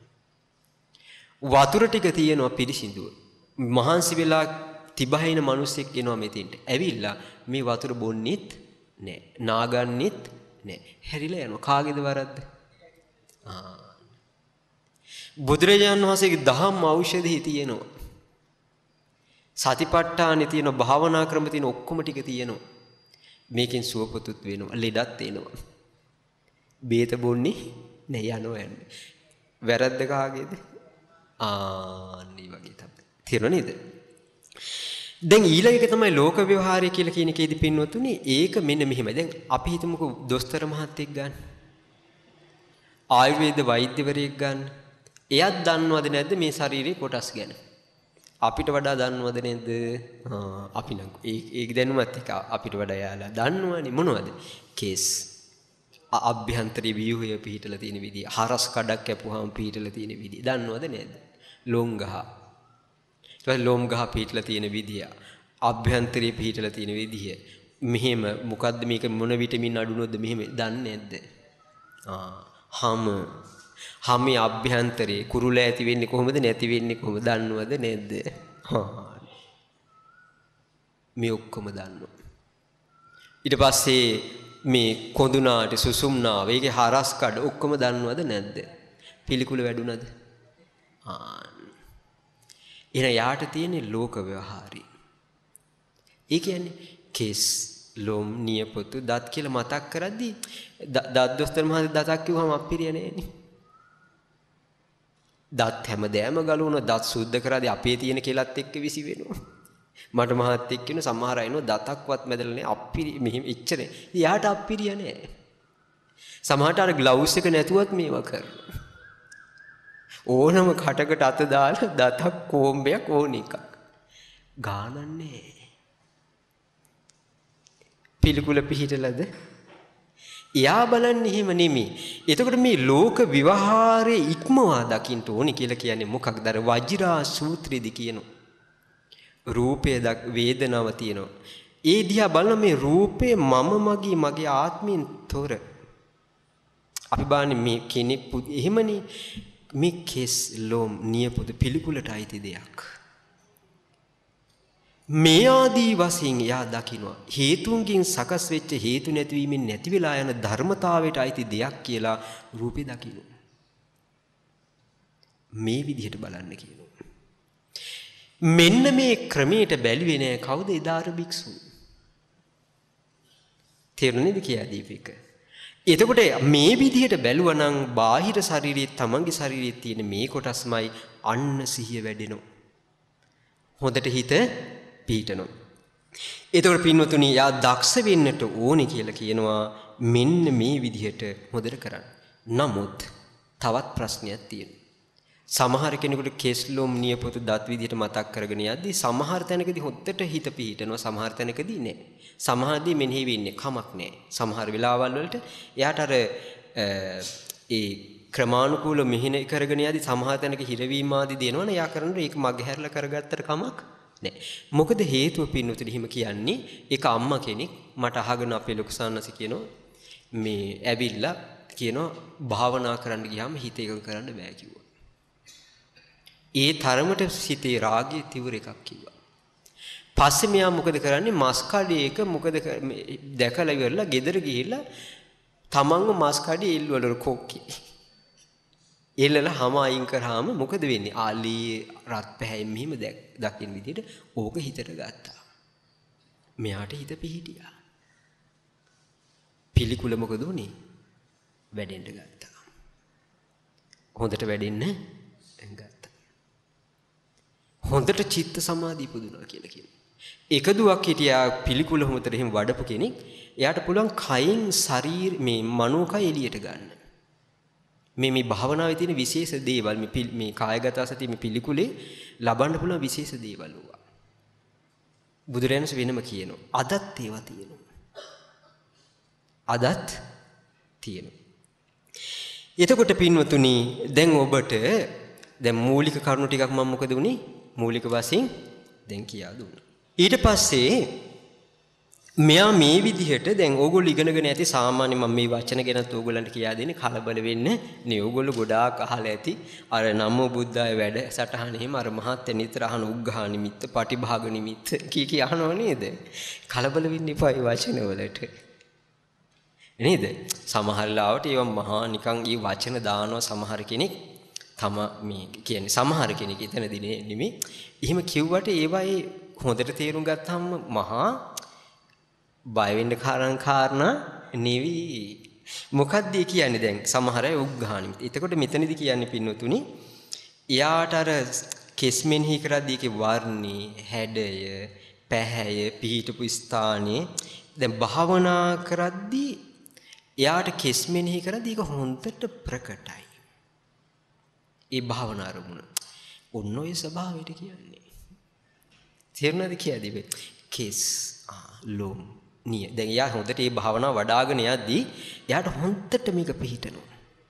වතුර ටික තියෙනවා පිරිසිදුව. මහන්සි වෙලා තිබහින මිනිස්සෙක් එනවා මෙතෙන්ට. ඇවිල්ලා මේ වතුර බොන්නෙත් නෑ, නාගන්නෙත් නෑ. හැරිලා යනවා. කාගේද වරද්ද? ආ බුදුරජාණන් වහන්සේගේ දහම් ඖෂධය තියෙනවා. සතිපට්ඨානෙ තියෙනවා, භාවනා ක්‍රම තියෙන ඔක්කොම ටික තියෙනවා. මේකෙන් සුවපතුත් වෙනවා, ලෙඩත් එනවා. බේත බොන්නේ නෑ, යනවා යන්නේ. වැරද්ද කාගේද? ආන්නි වගේ තමයි. තේරුණා නේද? දැන් ඊළඟ එක තමයි ලෝක ව්‍යවහාරය කියලා කියන එකේදී පින්වතුනි, ඒක මෙන්න මෙහෙමයි. දැන් අපි හිතමුකෝ දොස්තර මහත්තයෙක් ගන්න. ආයුර්වේද වෛද්‍යවරයෙක් ගන්න. එයාත් දන්නවද නැද්ද මේ ශරීරයේ කොටස් ගැන? අපිට වඩා දන්නවද නැද්ද? ආ අපි නම් ඒක දැනුමත් එක අපිට වඩා යාලා දන්නවනේ. මොනවද? කේස් අභ්‍යන්තරී ව්‍යුහය පිහිටලා තියෙන විදිය, හරස් කඩක් කැපුවාම පිහිටලා තියෙන විදිය දන්නවද නැද්ද? ලොම් ගහ. ඊට ලොම් ගහ පිහිටලා තියෙන විදිය, අභ්‍යන්තරී පිහිටලා තියෙන විදිය. මෙහෙම මොකද්ද මේක මොන විටමින් අඩුනොත්ද මෙහෙම දන්නේ නැද්ද? ආ හම හමේ අභ්‍යන්තරේ කුරුල ඇති වෙන්නේ කොහොමද නැති වෙන්නේ කොහොමද දන්නවද නැද්ද? හා මේ ඔක්කොම දන්නවා. ඊට පස්සේ මේ කොඳුනාට සුසුම්නාව ඒකේ හරස් කඩ ඔක්කොම දන්නවද නැද්ද? පිළිකුල වැඩුණද? ආ එන යාට තියෙන ලෝක ව්‍යවහාරي. ඒ කියන්නේ කේස් ලොම් නියපොතු දත් කියලා මතක් කරද්දී දත් දොස්තර මහත්තයා දතක් කිව්වම අප්පිරිය නෑනේ. දත් හැමදෑම ගලවන දත් සුද්ධ කරද්දී අපේ තියෙන කෙලත් එක්ක විසි වෙනවා. මට මහත්තයෙක් කියන සමහර අය නෝ දතක්වත් මැදලා නෑ අප්පිරි මෙහෙම ඉච්චරේ. යාට අප්පිරිය නෑ. සමහරට අර ග්ලව්ස් එක නැතුවත් මේවා කරනවා. ඕනම කටකට අත දාලා දතක් කොම්බයක් ඕන එකක්. ගානන්නේ පිළිකුල පිහිටලද? එයා බලන්නේ එහෙම නෙමෙයි. එතකොට මේ ලෝක විවහාරයේ ඉක්මවා දකින්න ඕනි කියලා කියන්නේ මොකක්ද? අර වජිරා සූත්‍රයේදී කියනවා. රූපය වේදනාව තියෙනවා. ඒ දිහා බලන මේ රූපේ මම මගේ මගේ ආත්මයෙන් තොර. අපි බලන්නේ මේ කෙනෙක් එහෙමනේ මේ කෙස් ලොම් නියපොතු පිළිකුලට අයිති දෙයක්. මේ ආදී වශයෙන් යා දකින්නවා හේතුන්ගෙන් සකස් වෙච්ච හේතු නැතිවීමෙන් නැති වෙලා යන ධර්මතාවයට අයිති දෙයක් කියලා රූපේ දකින්න. මේ විදිහට බලන්න කියනවා. මෙන්න මේ ක්‍රමයට බැලුවේ නෑ කවුද? එදාර භික්ෂු. තේරුණේද කියලා දීපික? එතකොට මේ විදිහට බැලුවා නම් බාහිර ශරීරයේ තමන්ගේ ශරීරයේ තියෙන මේ කොටස්මයි අන්න සිහිය වැඩෙනවා. හොඳට හිත පීඨනවා. එතකොට පින්වතුනි යා දක්ෂ වෙන්නට ඕනේ කියලා කියනවා මෙන්න මේ විදිහට හොඳට කරන්න. නමුත් තවත් ප්‍රශ්නයක් තියෙනවා. සමහර කෙනෙකුට කෙස්ලොම් නියපොතු දත් විදිහට මතක් කරගෙන යද්දී සමහර තැනකදී හොද්දට හිත පිහිටනවා, සමහර තැනකදී නෑ. සමහරදී මෙනෙහි වෙන්නේ කමක් නෑ. සමහර වෙලාවල් වලට එයාට අර ඒ ක්‍රමානුකූල මෙහෙණ කරගෙන යද්දී සමහර තැනක හිරවීම ආදී දෙනවනේ. එයා කරන්නේ ඒක මගහැරලා කරගත්තට කමක් නෑ. මොකද හේතුව පින්නුතුනි හිම කියන්නේ ඒක අම්මා කෙනෙක් මට අහගෙන අපේ ලොකු සාන්නස කියනවා මේ ඇවිල්ලා කියනවා භාවනා කරන්න ගියාම හිත එකඟ කරන්න බෑ කිව්වා. ඒ තරමට සිතේ රාගයේ තිවර එකක් කිව්වා. පස්සේ මෙයා මොකද කරන්නේ? මස් කඩේක මොකද දැකලා ඉවරලා ගෙදර ගිහිල්ලා තමන්ව මස් කඩේ එල්ලවල කොක්කි. එල්ලලා හැම අයින් කරාම මොකද වෙන්නේ? ආලී රත් පැහැයෙන් මෙහිම දකින්න විදිහට ඕක හිතට ගත්තා. මෙයාට හිත පිහිටියා. පිළිකුල මොකද උනේ? වැඩෙන්න ගත්තා. හොඳට වැඩෙන්න ගත්තා. හොඳට චිත්ත සමාධිය පුදුනවා කියලා කියනවා. එකදුවක් හිටියා පිළිකුල හොමතට එහෙම වඩපු කෙනෙක්. එයාට පුළුවන් කයින් ශරීර මේ මනෝකය එළියට ගන්න. මේ මේ භාවනාවේ තියෙන විශේෂ දේවල් මේ මේ කායගත සතිය මේ පිළිකුලේ ලබන්න පුළුවන් විශේෂ දේවල් වුණා. බුදුරජාණන් වෙනම කියනවා. අදත් ඒවා තියෙනවා. අදත් තියෙනවා. එතකොට පින්වතුනි දැන් ඔබට දැන් මූලික කරුණු ටිකක් මම මොකද උනේ? මූලික වශයෙන් දැන් කියා දුන්නා. ඊට පස්සේ මෙයා මේ විදිහට දැන් ඕගොල්ලෝ ඉගෙනගෙන ඇති සාමාන්‍ය මම මේ වචන ගැනත් ඕගොල්ලන්ට කියා දෙන්නේ කලබල වෙන්න නේ. ඕගොල්ලෝ ගොඩාක් අහලා ඇති අර නමෝ බුද්ධාය වැඩ සටහන එහෙම අර මහත්ය නිතර අහන උග්ඝා නිමිත්ත, පටිභාග නිමිත්ත කී කී අහනව නේද? කලබල වෙන්න එපා මේ වචන වලට. නේද? සමහර ලාවට ඒවා මහා නිකන් ඊ වචන දානවා සමහර කෙනෙක් තම මේ කියන්නේ සමහර කෙනෙක් එතනදී නෙමෙයි. එහෙම කිව්වට ඒවා ඒ හොඳට තේරුම් ගත්තාම මහා බය වෙන්න කාරණා කාරණා නෙවෙයි. මොකක්ද ඒ කියන්නේ දැන් සමහර අය උග්ඝානිමිත. එතකොට මෙතනදී කියන්නේ පින්නතුනි එයාට අර කෙස්මෙන්හි කරද්දී ඒකේ වර්ණේ, හැඩය, පැහැය, පිහිටපු ස්ථානේ දැන් භාවනා කරද්දී එයාට කෙස්මෙන්හි කරද්දී ඒක හොඳට ප්‍රකටයි. ඒ භාවනා අරමුණ. ඔන්න ඔය ස්වභාවයට කියන්නේ. තේරුණාද කියද්දී කෙස් ආ ලොම් නිය. දැන් එයා හොඳට මේ භාවනාව වඩ아가න යද්දී එයාට හොඳට මේක පිහිටනවා.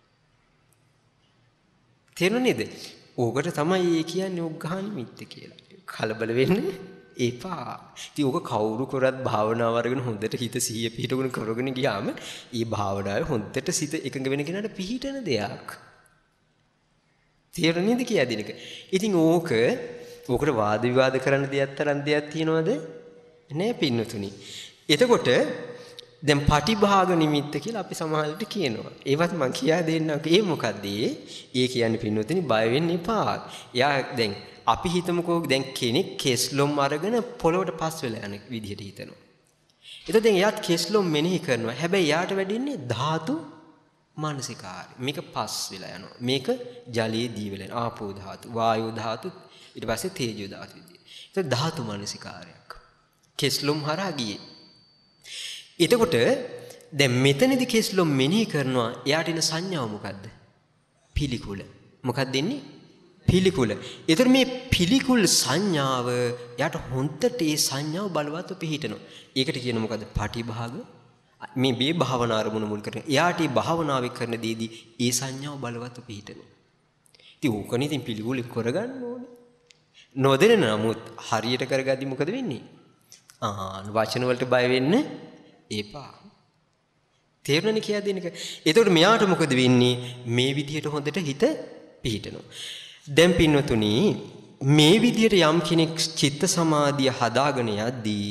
තේරුණා නේද? ඕකට තමයි ඒ කියන්නේ උග්ඝානිමිත්ත කියලා. කලබල වෙන්න එපා. ඉතින් ඕක කවුරු කරත් භාවනාව අරගෙන හොඳට හිත සිහිය පිහිටගෙන කරගෙන ගියාම මේ භාවනාවේ හොඳට සිත එකඟ වෙන කෙනාට පිහිටන දෙයක්. තේරුණා නේද කියද්දී නේද? ඉතින් ඕක ඕකට වාද විවාද කරන්න දෙයක් තරම් දෙයක් තියනවද? නෑ පින්නතුනි. එතකොට දැන් පටිභාග නිමිත්ත කියලා අපි සමහරවිට කියනවා. ඒවත් මම කියා දෙන්නම්. ඒ මොකද්ද? ඒ කියන්නේ පින්නතුනි බය වෙන්න එපා. එයා දැන් අපි හිතමුකෝ දැන් කෙනෙක් කෙස්ලොම් අරගෙන පොළොවට පස් වෙලා යන විදිහට හිතනවා. එතකොට දැන් එයාත් කෙස්ලොම් මෙනෙහි කරනවා. හැබැයි එයාට වැඩින්නේ ධාතු මානසිකාරය. මේක පස් වෙලා යනවා. මේක ජලයේ දී වෙලා යනවා. ආපෝ ධාතු, වායෝ ධාතු, ඊට පස්සේ තේජෝ ධාතු විදිහට. ඒක ධාතු මානසිකාරයක්. කෙස්ලොම් හරහා ගියේ. එතකොට දැන් මෙතනදී කෙස්ලොම් මෙනෙහි කරනවා. එයාට එන සංඥාව මොකද්ද? පිළිකුල. මොකක්ද එන්නේ? පිළිකුල. ඒතර මේ පිළිකුල් සංඥාව යාට හොන්තට ඒ සංඥාව බලවත්ව පිහිටනවා. ඒකට කියන මොකද්ද? පටිභාග. මේ මේ භාවනා අරමුණ මුල් කරගෙන එයාට මේ භාවනාවේ කරන දේදී ඒ සංඥාව බලවත්ව පිහිටනවා. ඉතින් ඕකනේ ඉතින් පිළිකුල කරගන්න ඕනේ. නොදෙන නමුත් හරියට කරගද්දි මොකද වෙන්නේ? ආ වචන වලට බය වෙන්න එපා. තේරුණානේ කියලා දෙන්නක. එතකොට මෙයාට මොකද වෙන්නේ? මේ විදිහට හොඳට හිත පිහිටනවා. දැන් පින්වතුනි මේ විදිහට යම් කෙනෙක් චිත්ත සමාධිය හදාගෙන යද්දී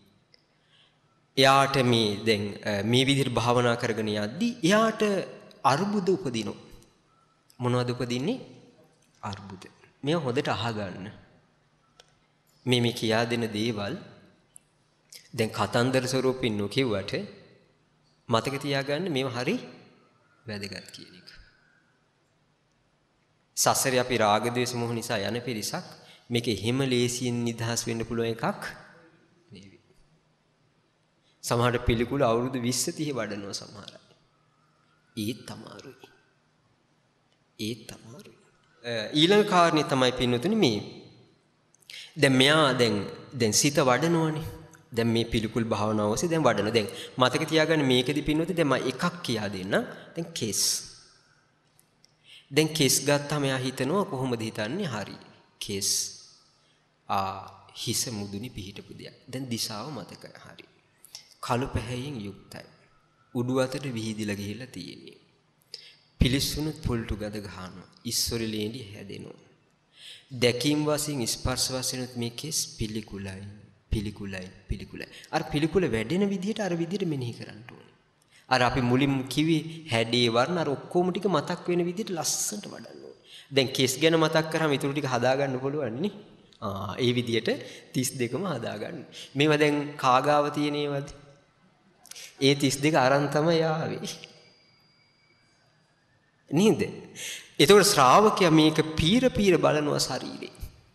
එයාට මේ දැන් මේ විදිහට භාවනා කරගෙන යද්දී එයාට අර්බුද උපදිනවා. මොනවද උපදින්නේ? අර්බුද. මේ හොඳට අහගන්න. මේ මේ කියා දෙන දේවල් දැන් කතන්දර ස්වරූපින් නොකියුවට මතක තියාගන්න මේව හරි වැදගත් කියන එක. සසරේ අපි රාග ද්වේෂ මොහ නිසා යන පිරිසක් මේක එහෙම ලේසියෙන් නිදහස් වෙන්න පුළුවන් එකක් නෙවෙයි. සමහරට පිළිකුල අවුරුදු විස්ස තිහ වඩනවා සමහර අය. ඒත් අමාරුයි. ඒත් අමාරුයි. ඊළඟ කාරණේ තමයි පින්නතුනි මේ දැන් මෙයා දැන් දැන් සිත වඩනවනේ. දැන් මේ පිළිකුල් භාවනාව ඔස්සේ දැන් වඩන. දැන් මතක තියාගන්න මේකෙදි පින්නතුනි දැන් මම එකක් කියා දෙන්නම්. දැන් කෙස් දැන් කෙස් ගත්තාම එයා හිතනවා කොහොමද හිතන්නේ? හරි. කෙස් ආ හිස මුදුනි පිහිටපු දෙයක්. දැන් දිශාව මතකයි. හරි. කළු පැහැයෙන් යුක්තයි. උඩු අතට විහිදිලා ගිහිල්ලා තියෙන්නේ. පිලිස්සුණුත් පොල්ටු ගඳ ගහනවා. ඉස්සොරි ලේඩි හැදෙනවා. දැකීම් වශයෙන් ස්පර්ශ වශයෙන් මේ කෙස් පිළිකුලයි. පිළිකුලයි පිළිකුලයි. අර පිළිකුල වැඩෙන විදිහට අර විදිහට මෙනෙහි කරන්න ඕනේ. අර අපි මුලින් කිව්වේ හැඩේ වර්ණ අර ඔක්කොම ටික මතක් වෙන විදිහට ලස්සනට වඩන්න ඕනේ. දැන් කෙස් ගැන මතක් කරාම ඊටු ටික හදා ගන්න පුළුවන් නේ. ආ ඒ විදිහට තිස් දෙකම හදා ගන්න. මේවා දැන් කාගාව තියෙන ඒවාද? ඒ තිස් දෙක අරන් තමයි ආවේ. නේද? ඒතකොට ශ්‍රාවකයා මේක පීර පීර බලනවා ශරීරේ.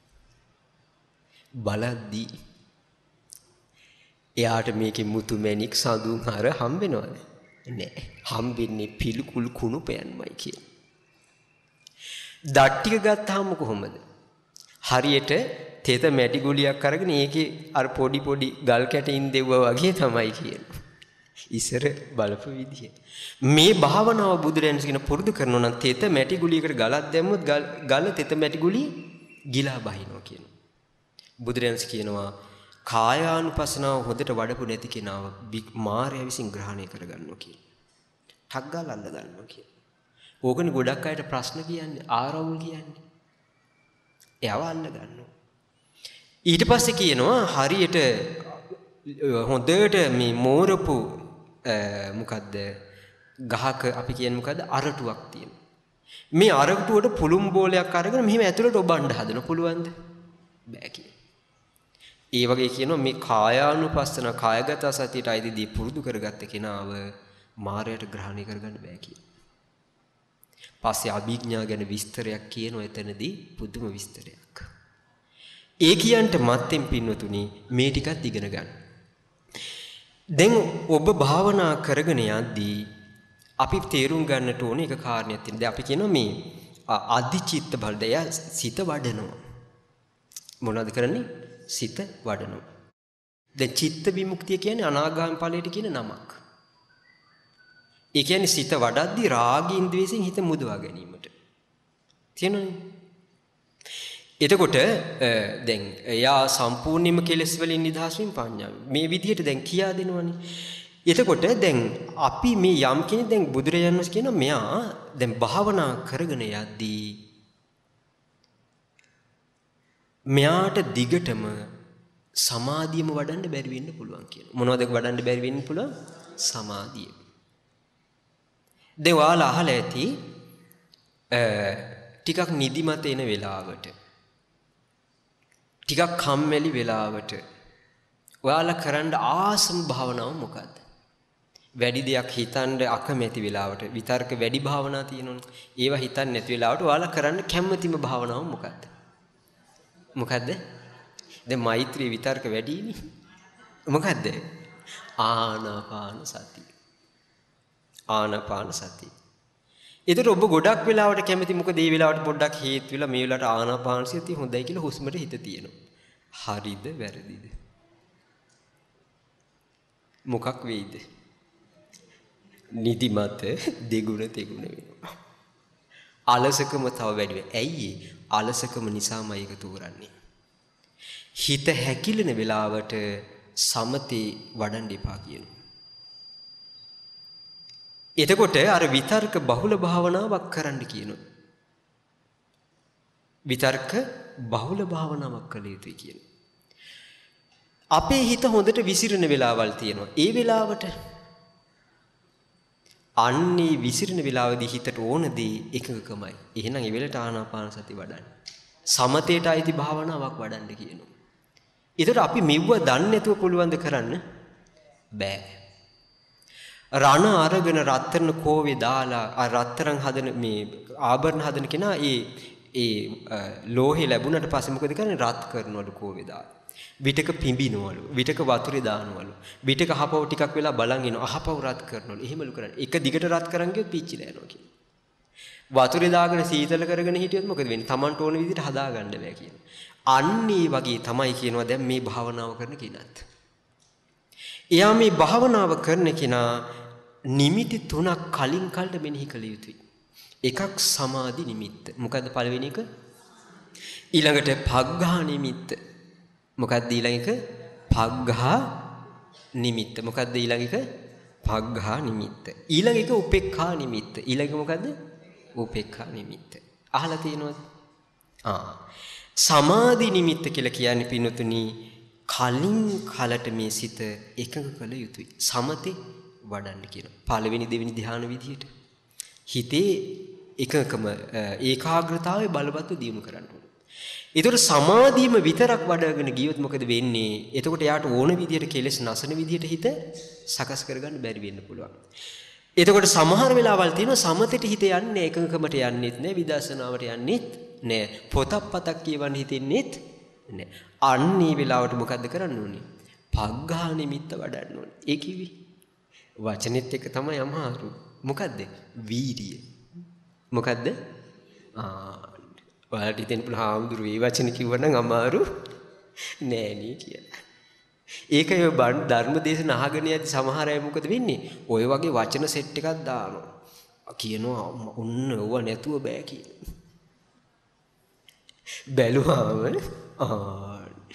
බලද්දී එයාට මේකේ මුතු මැණික් සඳුන් හර හම්බෙනවද? නෑ. හම්බෙන්නේ පිළිකුල් කුණුපයන්මයි කියලා. දත් ටික ගත්තාම කොහොමද? හරියට තෙත මැටි ගුලියක් අරගෙන ඒකේ අර පොඩි පොඩි ගල් කැටින් දෙවුවා වගේ තමයි කියන්නේ. ඉස්සර බලපු විදිය. මේ භාවනාව බුදුරජාණන් කියන පුරුදු කරනවා නම් තෙත මැටි ගුලියකට ගලක් දැම්මොත් ගල තෙත මැටි ගුලිය ගිලා බහිනවා කියනවා. බුදුරජාණන් කියනවා කායානුපස්සනාව හොඳට වඩපු නැති කෙනාව මායя විසින් ග්‍රහණය කරගන්නවා කියලා. ටක් ගාලා අල්ල ගන්නවා කියලා. ඕකනේ ගොඩක් අයට ප්‍රශ්න කියන්නේ ආරවුල් කියන්නේ. එයාව අල්ල ගන්නවා. ඊට පස්සේ කියනවා හරියට හොඳට මේ මෝරපු මොකද්ද ගහක අපි කියන්නේ මොකද්ද අරටුවක් තියෙනවා. මේ අරටුවට පුළුම් බෝලයක් අරගෙන මෙහෙම ඇතුළට ඔබන්න හදන පුළුවන්ද? බෑ කියලා. ඒ වගේ කියනවා මේ කායානුපස්සන කායගත සතියට අයිතිදී පුරුදු කරගත්ත කෙනාව මායයට ග්‍රහණය කරගන්න බෑ කියලා. පස්සේ අභිඥා ගැන විස්තරයක් කියනවා එතනදී පුදුම විස්තරයක්. ඒ කියන්ට මත්තෙන් පින්වතුනි මේ ටිකත් ඉගෙන ගන්න. දැන් ඔබ භාවනා කරගෙන යද්දී අපි තේරුම් ගන්නට ඕනේ එක කාරණයක් තියෙනවා. දැන් අපි කියනවා මේ අධිචිත්ත බලය සිත වඩනවා. මොනවද කරන්නේ? සිත වඩනවා. දැන් චිත්ත විමුක්තිය කියන්නේ අනාගාමී ඵලයට කියන නමක්. ඒ කියන්නේ සිත වඩද්දී රාගීන් ද්වේෂයෙන් හිත මුදවා ගැනීමට. තියෙනවනේ. එතකොට දැන් එයා සම්පූර්ණයෙන්ම කෙලෙස් වලින් නිදහස් වීම පඤ්ඤාව. මේ විදිහට දැන් කියා දෙනවනේ. එතකොට දැන් අපි මේ යම් කෙනෙක් දැන් බුදුරජාණන් වහන්සේ කියනවා මෙයා දැන් භාවනා කරගෙන යද්දී මෙයාට දිගටම සමාධියම වඩන්න බැරි වෙන්න පුළුවන් කියනවා. මොනවද වඩන්න බැරි වෙන්න පුළුවන්? සමාධිය. දැන් ඔයාලා අහලා ඇති ටිකක් නිදිමත එන වෙලාවට ටිකක් කම්මැලි වෙලාවට ඔයාලා කරන්න ආසම භාවනාව මොකද්ද? වැඩි දෙයක් හිතන්න අකමැති වෙලාවට විතර්ක වැඩි භාවනා තියෙනවනේ. ඒවා හිතන්නේ නැති වෙලාවට ඔයාලා කරන්න කැමැතිම භාවනාව මොකද්ද? මොකද්ද? දැන් මෛත්‍රී විතර්ක වැඩිනේ. මොකද්ද? ආනාපාන සතිය. ආනාපාන සතිය. ඒතර ඔබ ගොඩක් වෙලාවට කැමති මොකද මේ වෙලාවට පොඩ්ඩක් හේත් වෙලා මේ වෙලාවට ආනාපාන සතිය හොඳයි කියලා හුස්මට හිත තියෙනවා. හරිද වැරදිද? මොකක් වෙයිද? නිදිමත දෙගුණ තෙගුණ වෙනවා. අලසකම තව වැඩි වෙනවා. ඇයි ඒ? අලසකම නිසාමයි ඒක තෝරන්නේ. හිත හැකිලෙන වෙලාවට සමතේ වඩන්න එපා කියනවා. එතකොට අර විතර්ක බහුල භාවනාවක් කරන්න කියනවා. විතර්ක බහුල භාවනාවක් කළ යුතුයි කියනවා. අපේ හිත හොඳට විසිරෙන වෙලාවල් තියෙනවා. ඒ වෙලාවට අන්නේ විසිරෙන වෙලාවේදී හිතට ඕන දේ එකඟකමයි. එහෙනම් ඒ වෙලට ආනාපාන සති වඩන්න. සමතේට අයිති භාවනාවක් වඩන්න කියනවා. ඒතර අපි මෙව්ව දන්නේ නැතුව පුළුවන් ද කරන්න? බෑ. රණ අරගෙන රත්තරන් කෝවේ දාලා අර රත්තරන් හදන මේ ආභරණ හදන කෙනා ඒ ඒ ලෝහේ ලැබුණට පස්සේ මොකද කරන්නේ? රත් කරනවලු කෝවේ දාලා. විටක පිඹිනවලු. විටක වතුරේ දානවලු. විටක අහපව ටිකක් වෙලා බලන් ඉනවා. අහපව රත් කරනවලු. එහෙමලු කරන්නේ. එක දිගට රත් කරන් ගියොත් පිච්චිලා යනවා කියලා. වතුරේ දාගෙන සීතල කරගෙන හිටියොත් මොකද වෙන්නේ? Tamanට ඕන විදිහට හදා ගන්න බෑ කියනවා. අන්න ඒ වගේ තමයි කියනවා දැන් මේ භාවනාව කරන කෙනාත්. එයා මේ භාවනාව කරන කෙනා නිමිති තුනක් කලින් කලට මෙනෙහි කළ යුතුයි. එකක් සමාධි නිමිත්ත. මොකද්ද පළවෙනි එක? ඊළඟට පග්ඝා නිමිත්ත. මොකද්ද ඊළඟ එක? පග්ඝා නිමිත්ත. මොකද්ද ඊළඟ එක? පග්ඝා නිමිත්ත. ඊළඟ එක උපේක්ඛා නිමිත්ත. ඊළඟ මොකද්ද? උපේක්ඛා නිමිත්ත. අහලා තියෙනවද? ආ. සමාධි නිමිත්ත කියලා කියන්නේ පින්වතුනි කලින් කලට මේ සිත එකඟ කළ යුතුයි. සමතේ වඩන්න කියනවා. පළවෙනි දෙවෙනි ධ්‍යාන විදියට. හිතේ එකකම ඒකාග්‍රතාවය බලවත් දියුණු කරන්න ඕනේ. ඒතකොට සමාධියම විතරක් වඩගෙන ගියොත් මොකද වෙන්නේ? එතකොට යාට ඕන විදියට කෙලෙස් නැසන විදියට හිත සකස් කරගන්න බැරි වෙන්න පුළුවන්. එතකොට සමහර වෙලාවල් තියෙනවා සමතේට හිත යන්නේ එකඟකමට යන්නේත් නෑ, විදර්ශනාවට යන්නේත් නෑ, පොතක් පතක් කියවන්න හිතෙන්නේත් නෑ. අන්නේ වෙලාවට මොකද්ද කරන්න ඕනේ? පග්ඝා නිමිත්ත වඩන්න ඕනේ. ඒ කිවි වචනෙත් එක තමයි අමාරු. මොකද්ද? වීරිය. මොකද්ද? ආ ඔයාලට හිතෙන්න පුළුවන් හාමුදුරු මේ වචන කිව්වනම් අමාරු නෑ නේ කියලා. ඒකයි ඔය ධර්ම දේශන අහගෙන යද්දි සමහර අය මොකද වෙන්නේ? ඔය වගේ වචන සෙට් එකක් දානවා. කියනවා ඔන්න ඕව නැතුව බෑ කියලා. බැලුවාම ආ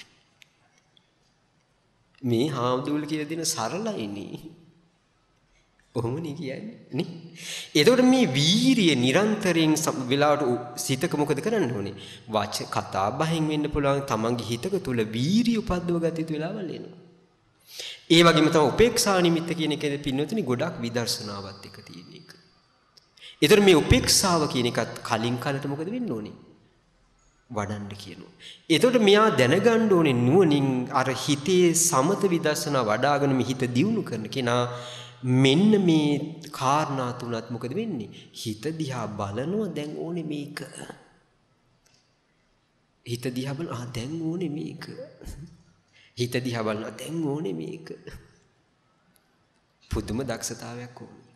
මේ හාමුදුරුවෝ කියලා දෙන සරලයිනේ. කොහොමනේ කියන්නේ නේ? එතකොට මේ වීරිය නිරන්තරයෙන් වෙලාවට සිතක මොකද කරන්න ඕනේ? වාච කතා බහෙන් වෙන්න පුළුවන් තමන්ගේ හිතක තුල වීරිය උපද්දව ගත යුතු වෙලාවල් එනවා. ඒ වගේම තමයි උපේක්ෂා නිමිත්ත කියන එකේ පින්නතුනි ගොඩක් විදර්ශනාවත් එක තියෙන එක. එතකොට මේ උපේක්ෂාව කියන එකත් කලින් කලට මොකද වෙන්න ඕනේ? වඩන්න කියනවා. එතකොට මෙයා දැනගන්න ඕනේ නුවණින් අර හිතේ සමත විදර්ශනා වඩාගෙන මේ හිත දියුණු කරන කෙනා මෙන්න මේ කාරණා තුනත් මොකද වෙන්නේ? හිත දිහා බලනවා දැන් ඕනේ මේක. හිත දිහා බලන ආ දැන් ඕනේ මේක. හිත දිහා බලනවා දැන් ඕනේ මේක. පුදුම දක්ෂතාවයක් ඕනේ.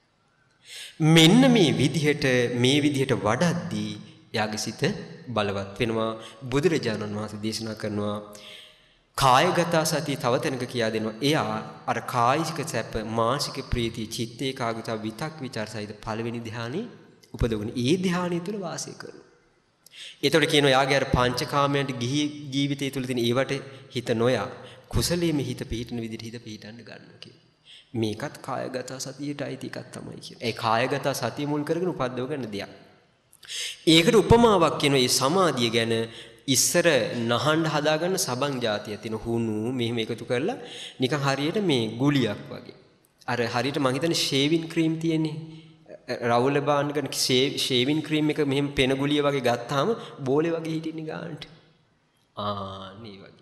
මෙන්න මේ විදිහට මේ විදිහට වඩද්දී යාගේ සිත බලවත් වෙනවා. බුදුරජාණන් වහන්සේ දේශනා කරනවා කායගත සතිය තව තැනක කියා දෙනවා. එයා අර කායික සැප, මානසික ප්‍රීතිය, චිත්ත ඒකාග්‍රතාව, විතක් විචාර සහිත පළවෙනි ධ්‍යානෙ උපදවගෙන ඒ ධ්‍යානය තුළ වාසය කරනවා. ඒතකොට කියනවා යාගේ අර පංචකාමයන්ට ගිහි ජීවිතය තුළ තියෙන ඒවට හිත නොයා කුසලයේ හිත පිහිටන විදිහට හිත පිහිටන්න ගන්නවා කියලා. මේකත් කායගත සතියට අයිති එකක් තමයි කියන්නේ. ඒ කායගත සතිය මුල් කරගෙන උපද්දව ගන්න දෙයක්. ඒකට උපමාවක් කියනවා මේ සමාධිය ගැන. ඉස්සර නහන්න හදාගන්න සබන් જાතිය තියෙන හුණු මෙහෙම එකතු කරලා නිකන් හරියට මේ ගුලියක් වගේ. අර හරියට මං හිතන්නේ ෂේවින් ක්‍රීම් තියෙන්නේ. රවුල බාන්න ගන්න ෂේවින් ක්‍රීම් එක මෙහෙම පෙන ගුලිය වගේ ගත්තාම බෝලේ වගේ හිටින්නේ ගන්නට. ආ මේ වගේ.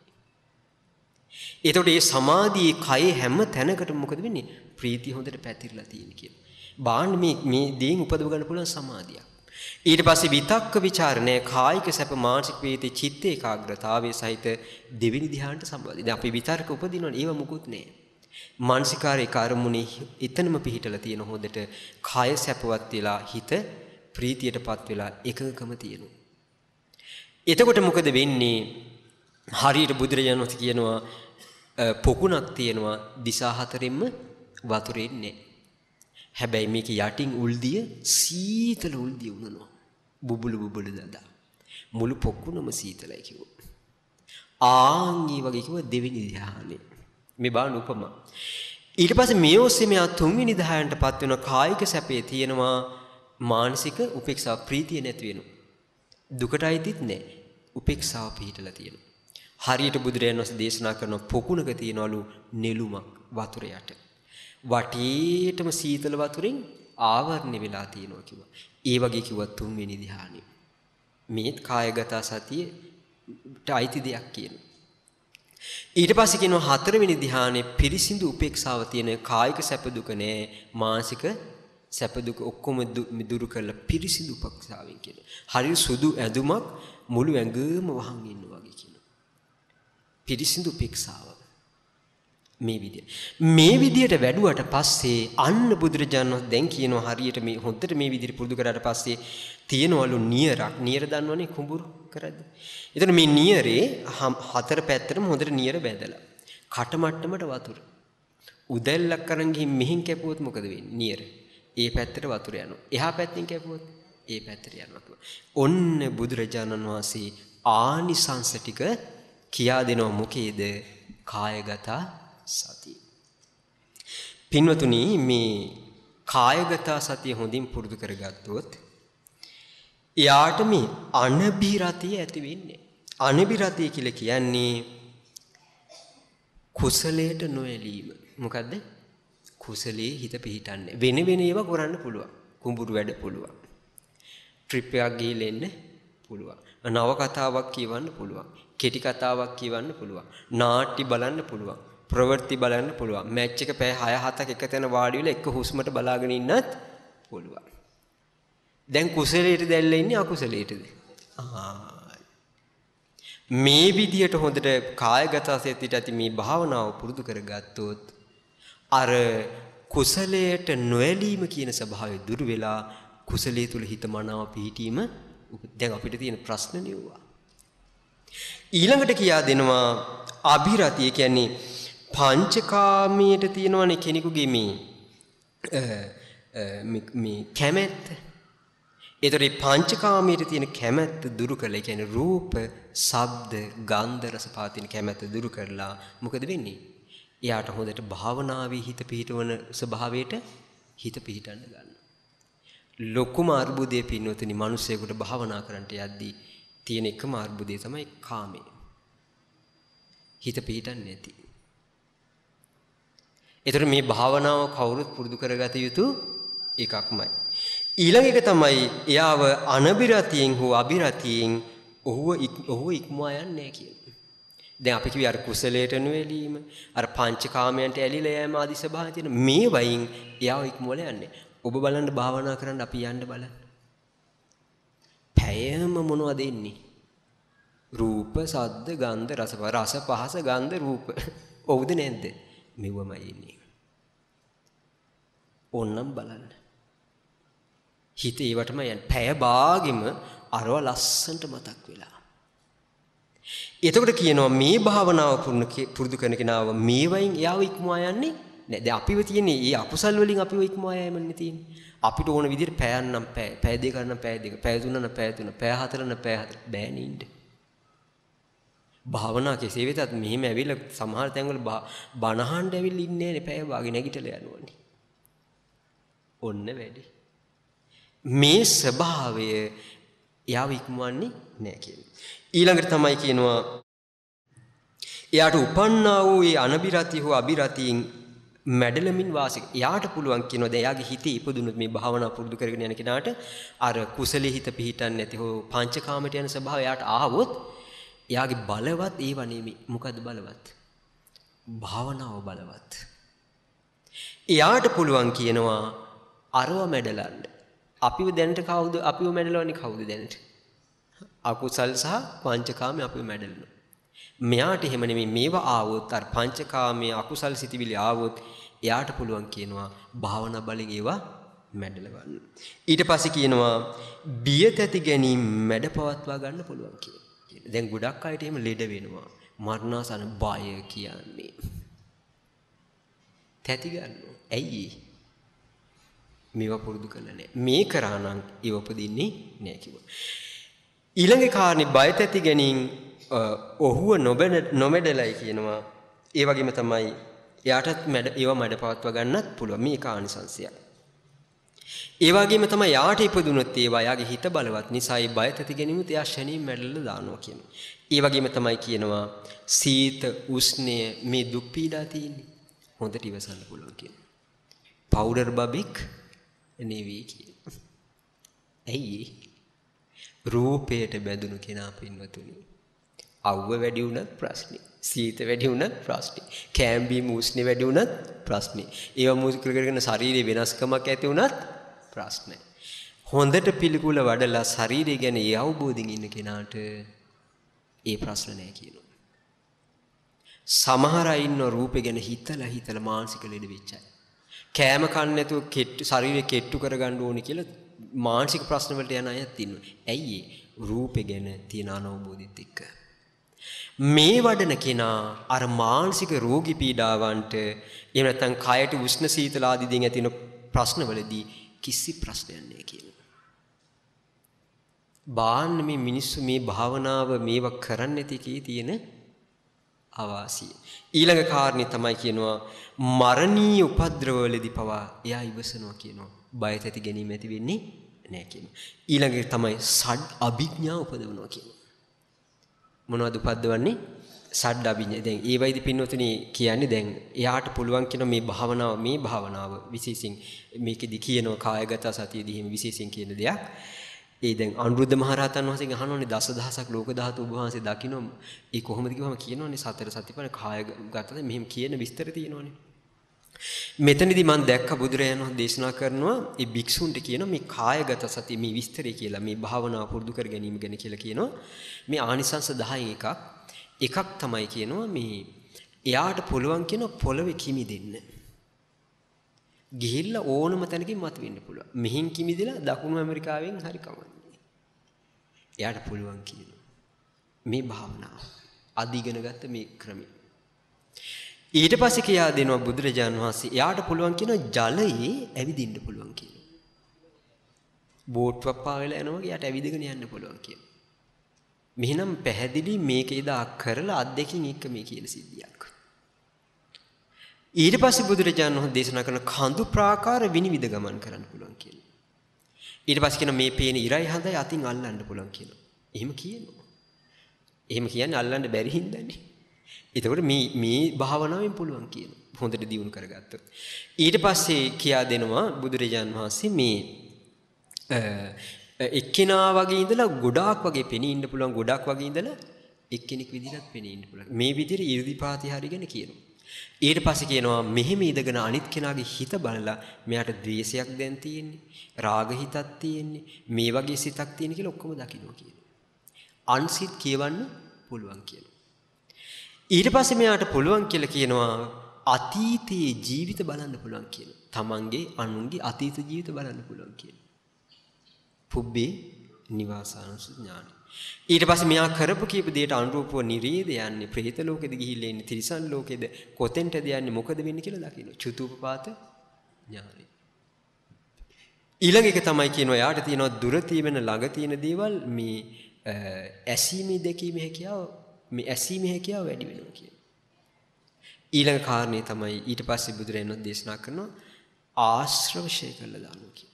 එතකොට මේ සමාධියේ කය හැම තැනකටම මොකද වෙන්නේ? ප්‍රීතිය හොඳට පැතිරලා තියෙන කියලා. බාන්න මේ මේ දේන් උපදව ගන්න පුළුවන් සමාධියක්. ඊට පස්සේ විතක්ක ਵਿਚාරණය කායික සැප මානසික වේදී චිත්ත ඒකාග්‍රතාවයේ සහිත දෙවෙනි ධ්‍යානට සම්බන්ධයි. දැන් අපි විතර්ක උපදිනවනේ ඒව මුකුත් නෑ. මානසිකාරේ කර්මුනේ එතනම පිහිටලා තියෙන හොඳට කාය සැපවත් වෙලා හිත ප්‍රීතියටපත් වෙලා එකඟකම තියෙනවා. එතකොට මොකද වෙන්නේ? හරියට බුදුරජාණන් වහන්සේ කියනවා පොකුණක් තියෙනවා දිසා හතරෙන්ම වතුර එන්නේ. හැබැයි මේක යටින් උල්දිය සීතල උල්දිය උනනවා. බුබුලු බුබුලු දදා. මුළු පොකුණම සීතලයි කිව්වා. ආන්ගේ වගේ කිව්වා දෙවෙනි ධ්‍යානෙ. මේ බාන උපමා. ඊට පස්සේ මේ ඔස්සේ මෙයා තුන්වෙනි ධ්‍යානටපත් වෙන කායික සැපේ තියෙනවා මානසික උපේක්ෂා ප්‍රීතිය නැති වෙනවා. දුකට අයිතිත් නැහැ. උපේක්ෂාව පිහිටලා තියෙනවා. හරියට බුදුරජාණන් වහන්සේ දේශනා කරන පොකුණක තියනවලු නෙළුමක් වතුර යට. වටේටම සීතල වතුරෙන් ආවරණය වෙලා තියෙනවා කිව්වා. ඒ වගේ කිව්වා තුන්වෙනි ධ්‍යානෙ. මේත් කායගත සතියට අයිති දෙයක් කියනවා. ඊට පස්සේ කියනවා හතරවෙනි ධ්‍යානෙ පිරිසිදු උපේක්ෂාව තියෙන කායික සැප දුක නෑ මානසික සැප දුක ඔක්කොම දුරු කරලා පිරිසිදු උපේක්ෂාවෙන් කියනවා. හරිය සුදු ඇඳුමක් මුළු ඇඟම වහන් ඉන්නවා වගේ කියනවා. පිරිසිදු උපේක්ෂාව මේ විදිය. මේ විදියට වැඩුවට පස්සේ අන්න බුදුරජාණන් දැන් කියනවා හරියට මේ හොඳට මේ විදියට පුරුදු කරාට පස්සේ තියනවලු නියරක්. නියර දන්නවනේ කුඹුරු කරද්දි. එතන මේ නියරේ හතර පැත්තටම හොඳට නියර බැඳලා. කටමට්ටමට වතුර. උදැල්ලක් අරන් ගිහින් මෙහින් කැපුවොත් මොකද වෙන්නේ? නියර. ඒ පැත්තට වතුර යනවා. එහා පැත්තෙන් කැපුවොත් ඒ පැත්තට යනවා. ඔන්න බුදුරජාණන් වහන්සේ ආනිසංස ටික කියා දෙනවා මොකේද? කායගත සතිය. පින්වතුනි මේ කායගත සතිය හොඳින් පුරුදු කරගත්තොත් එයාට මේ අනබිරතිය ඇති වෙන්නේ. අනබිරතිය කියලා කියන්නේ කුසලයට නොඇලීම. මොකද්ද? කුසලයේ හිත පිහිටන්නේ. වෙන වෙන ඒවා කරන්න පුළුවන්. කුඹුරු වැඩ පුළුවන්. ට්‍රිප් එකක් ගිහිල්ලා එන්න පුළුවන්. නව කතාවක් කියවන්න පුළුවන්. කෙටි කතාවක් කියවන්න පුළුවන්. නාට්‍ය බලන්න පුළුවන්. ප්‍රවෘත්ති බලන්න පුළුවන්. මැච් එක පැය හය හතක් එක තැන වාඩි වෙලා එක හුස්මට බලාගෙන ඉන්නත් පුළුවන්. දැන් කුසලයට දැල්ලා ඉන්නේ අකුසලයටද? මේ විදියට හොඳට කායගත සෙතිට ඇති මේ භාවනාව පුරුදු කරගත්තොත් අර කුසලයට නොඇලීම කියන ස්වභාවය දුරු වෙලා කුසලයේ තුල හිත මනාව පිහිටීම දැන් අපිට තියෙන ප්‍රශ්න නෙවුවා. ඊළඟට කියා දෙනවා අභිරතිය කියන්නේ පංචකාමයට තියෙනවනේ කෙනෙකුගේ මේ මේ කැමැත්ත. ඒතර මේ පංචකාමයට තියෙන කැමැත්ත දුරු කළා. ඒ කියන්නේ රූප, ශබ්ද, ගන්ධ, රස පාතින කැමැත්ත දුරු කරලා මොකද වෙන්නේ? එයාට හොඳට භාවනාවේ හිත පිහිටවන ස්වභාවයට හිත පිහිටන්න ගන්නවා. ලොකුම අර්බුදයේ පින්නොතනි මිනිස්සෙකුට භාවනා කරන්නට යද්දී තියෙන එකම අර්බුදය තමයි කාමය. හිත පිහිටන්නේ නැති. ඒතර මේ භාවනාව කවුරුත් පුරුදු කරගත යුතු එකක්මයි. ඊළඟ එක තමයි එයාව අනබිරතියෙන් හෝ අබිරතියෙන් ඔහුව ඔහුව ඉක්මවා යන්නේ නැහැ කියන්නේ. දැන් අපි කිව්වේ අර කුසලයට නොඇලීම, අර පංචකාමයන්ට ඇලිලා යෑම ආදී ස්වභාවය තියෙන මේ වයින් එයාව ඉක්මවලා යන්නේ. ඔබ බලන්න භාවනා කරන්න අපි යන්න බලන්න. පැයම මොනවද එන්නේ? රූප, ශබ්ද, ගන්ධ, රස, රස, පහස, ගන්ධ, රූප. ඔව්ද නැද්ද? මෙවමයි එන්නේ. ඕන්නම් බලන්න. හිත ඒවටම යන පැය භාගෙම අරව ලස්සන්ට මතක් වෙලා. එතකොට කියනවා මේ භාවනාව පුරුදු කරන කෙනාව මේ වයින් එයාව ඉක්මවා යන්නේ නෑ. දැන් අපිව තියෙන්නේ මේ අකුසල් වලින් අපිව ඉක්මවා යෑමන්නේ තියෙන්නේ. අපිට ඕන විදිහට පැයන්නම් පැය, පැය දෙක නම් පැය දෙක, පැය තුන නම් පැය තුන, පැය හතර නම් පැය හතර බෑනේ ඉන්න. භාවනා කෙසේ වෙතත් මෙහෙම ඇවිල්ලා සමහර තැන්වල බණහඬ ඇවිල්ලා ඉන්නේ නෑනේ පැය වාගේ නැගිටලා යනවනේ. ඔන්න වැඩි. මේ ස්වභාවය එයාව ඉක්මවන්නේ නෑ කියන්නේ. ඊළඟට තමයි කියනවා එයාට උපන්නා වූ ඒ අනබිරති හෝ අබිරතියින් මැඩලමින් වාසික. එයාට පුළුවන් කියනවා දැන් එයාගේ හිතේ ඉපදුනොත් මේ භාවනා පුරුදු කරගෙන යන කෙනාට අර කුසලයේ හිත පිහිටන්නේ නැති හෝ පංචකාමයට යන ස්වභාවය එයාට ආවොත් එයාගේ බලවත් ඒව නෙමෙයි. මොකද්ද බලවත්? භාවනාව බලවත්. එයාට පුළුවන් කියනවා අරව මැඩලන්න. අපිව දැනට කවුද අපිව මැඩලවන්නේ කවුද දැනට? අකුසල් සහ පංචකාමයේ අපිව මැඩලනවා. මෙයාට එහෙම නෙමෙයි මේවා ආවොත් අර පංචකාමයේ අකුසල් සිතිවිලි ආවොත් එයාට පුළුවන් කියනවා භාවනා බලෙන් ඒවා මැඩලවන්න. ඊට පස්සේ කියනවා බිය තැති ගැනීම මැඩපවත්වා ගන්න පුළුවන් කියලා. දැන් ගොඩක් අයට එහෙම ලෙඩ වෙනවා. මරණාසන්න බය කියන්නේ. තැති ගන්නවා. ඇයි ඒ? මේවා පුරුදු කරලා නැහැ. මේ කරා නම් ඒව උපදින්නේ නැහැ කිව්වා. ඊළඟ කාරණේ බය තැති ගැනීම ඔහුව නොමැඩලයි කියනවා. ඒ වගේම තමයි එයාටත් මැඩ ඒවා මැඩ පවත්වා ගන්නත් පුළුවන්. මේ කානිසංශය. ඒ වගේම තමයි යාට ඉපදුනොත් ඒවා යාගේ හිත බලවත් නිසා ඒ බය තැති ගැනීමත් එයා ශනින් මැඩලලා දානවා කියනවා. ඒ වගේම තමයි කියනවා සීත උෂ්ණය මේ දුක් පීඩා තියෙන්නේ හොඳට ඉවසන්න පුළුවන් කියනවා. පවුඩර් බබෙක් නෙවෙයි කියනවා. ඇයි? රූපයට බැඳුණු කෙනා පින්වතුනි. අවුව වැඩි වුණත් ප්‍රශ්නේ. සීත වැඩි වුණත් ප්‍රශ්නේ. කැම්බීම උෂ්ණේ වැඩි වුණත් ප්‍රශ්නේ. ඒවා මුල් කරගෙන ශරීරයේ වෙනස්කමක් ඇති වුණත් ප්‍රශ්නේ. හොඳට පිළිකුල වඩලා ශරීරය ගැන ඒ අවබෝධයෙන් ඉන්න කෙනාට ඒ ප්‍රශ්න නැහැ කියනවා. සමහර අය ඉන්න රූපේ ගැන හිතලා හිතලා මානසික ලෙඩ වෙච්ච අය. කෑම කන්න නැතුව කෙට්ටු ශරීරය කෙට්ටු කරගන්න ඕනේ කියලා මානසික ප්‍රශ්න වලට යන අයත් ඉන්නවා. ඇයි ඒ? රූපේ ගැන තියෙන අනවබෝධයත් එක්ක. මේ වඩන කෙනා අර මානසික රෝගී පීඩාවන්ට එහෙම නැත්නම් කයට උෂ්ණ සීතල ආදී දේන් ඇති වෙන ප්‍රශ්නවලදී කිසි ප්‍රශ්නයක් නැහැ කියනවා. බාන්න මේ මිනිස්සු මේ භාවනාව මේවා කරන්නේ නැති කී තියෙන අවාසිය. ඊළඟ කාරණේ තමයි කියනවා මරණීය උපද්‍රවවලදී පවා එයා ඉවසනවා කියනවා. බය තැති ගැනීම ඇති වෙන්නේ නැහැ කියනවා. ඊළඟට තමයි සඩ් අභිඥා උපදවනවා කියනවා. මොනවද උපද්දවන්නේ? සඩ්ඩ අභිඥා. දැන් ඒ වයිදි පින්නොතුනි කියන්නේ දැන් එයාට පුළුවන් කියන මේ භාවනාව මේ භාවනාව විශේෂයෙන් මේකෙදි කියනවා කායගත සතියදී හිම විශේෂයෙන් කියන දෙයක්. ඒ දැන් අනුරුද්ධ මහරහතන් වහන්සේගෙන් අහනෝනේ දසදහසක් ලෝක ධාතු ඔබ වහන්සේ දකින්න ඒ කොහොමද කිව්වම කියනෝනේ සතර සතිපන්න කායගතද මෙහෙම කියන විස්තර තියෙනෝනේ. මෙතනදී මම දැක්ක බුදුරජාණන් වහන්සේ දේශනා කරනවා ඒ භික්ෂුන්ට කියනවා මේ කායගත සතිය මේ විස්තරය කියලා මේ භාවනාව පුරුදු කර ගැනීම ගැන කියලා කියනවා. මේ ආනිසංස දහයෙන් එකක් එකක් තමයි කියනවා මේ එයාට පුළුවන් කියන පොළවේ කිමි දෙන්න. ගිහිල්ලා ඕනම තැනකින් මතුවෙන්න පුළුවන්. මෙහින් කිමිදලා දකුණු ඇමරිකාවෙන් හරි කවන්නේ. එයාට පුළුවන් කියනවා. මේ භාවනාව අධිගෙන ගත්ත මේ ක්‍රමය. ඊට පස්සේ කියා දෙනවා බුදුරජාණන් වහන්සේ එයාට පුළුවන් කියන ජලයේ ඇවිදින්න පුළුවන් කියනවා. බෝට්ටුවක් පාවෙලා යනවා එයාට ඇවිදගෙන යන්න පුළුවන් කියනවා. මෙහෙනම් පැහැදිලි මේක එදා කරලා අත් දෙකින් එක මේ කියන සිද්ධියක්. ඊට පස්සේ බුදුරජාණන් වහන්සේ දේශනා කරන කඳු ප්‍රාකාර විනිවිද ගමන් කරන්න පුළුවන් කියනවා. ඊට පස්සේ කියන මේ පේන ඉරයි හඳයි අතින් අල්ලන්න පුළුවන් කියනවා. එහෙම කියනවා. එහෙම කියන්නේ අල්ලන්න බැරි හින්දානේ. එතකොට මේ මේ භාවනාවෙන් පුළුවන් කියනවා. හොඳට දියුණු කරගත්තොත්. ඊට පස්සේ කියා දෙනවා බුදුරජාණන් වහන්සේ මේ එක්කෙනා වගේ ඉඳලා ගොඩාක් වගේ පෙනී ඉන්න පුළුවන් ගොඩාක් වගේ ඉඳලා එක්කෙනෙක් විදිහට පෙනී ඉන්න පුළුවන්. මේ විදිහට 이르දිපාති හරිගෙන කියනවා. ඊට පස්සේ කියනවා මෙහෙම ඉඳගෙන අනිත් කෙනාගේ හිත බලලා මෙයාට ද්වේෂයක් දැන් තියෙන්නේ, රාග හිතක් තියෙන්නේ, මේ වගේ සිතක් තියෙන කියලා ඔක්කොම දකින්න කියනවා. අන්සිත කියවන්න පුළුවන් කියනවා. ඊට පස්සේ මෙයාට පුළුවන් කියලා කියනවා අතීතයේ ජීවිත බලන්න පුළුවන් කියනවා. තමන්ගේ අනුන්ගේ අතීත ජීවිත බලන්න පුළුවන් කියනවා. පුබ්බේ නිවාසානුසු ඥාන. ඊට පස්සේ මෙයා කරපු කීප දෙයට අනුරූපව නිරේද යන්නේ, പ്രേත ලෝකෙද ගිහිල්ලා ඉන්නේ, තිරිසන් ලෝකෙද කොතෙන්ටද යන්නේ, මොකද වෙන්නේ කියලා දකින්න. චුතුපපාත ඥානෙ. ඊළඟ එක තමයි කියනවා යාට තියෙනවා දුර තියෙන ළඟ තියෙන දේවල් මේ ඇසීමේ දැකීමේ හැකියාව මේ ඇසීමේ හැකියාව වැඩි වෙනවා කියනවා. ඊළඟ කාරණේ තමයි ඊට පස්සේ බුදුරජාණන් දේශනා කරනවා ආශ්‍රව ශේ කළා දානවා කියනවා.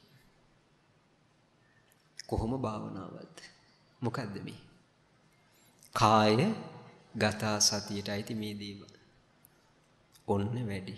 කොහොම භාවනාවක්ද? මොකද්ද මේ? කාය ගත සතියට අයිති මේ දේවල්. ඔන්න වැඩි.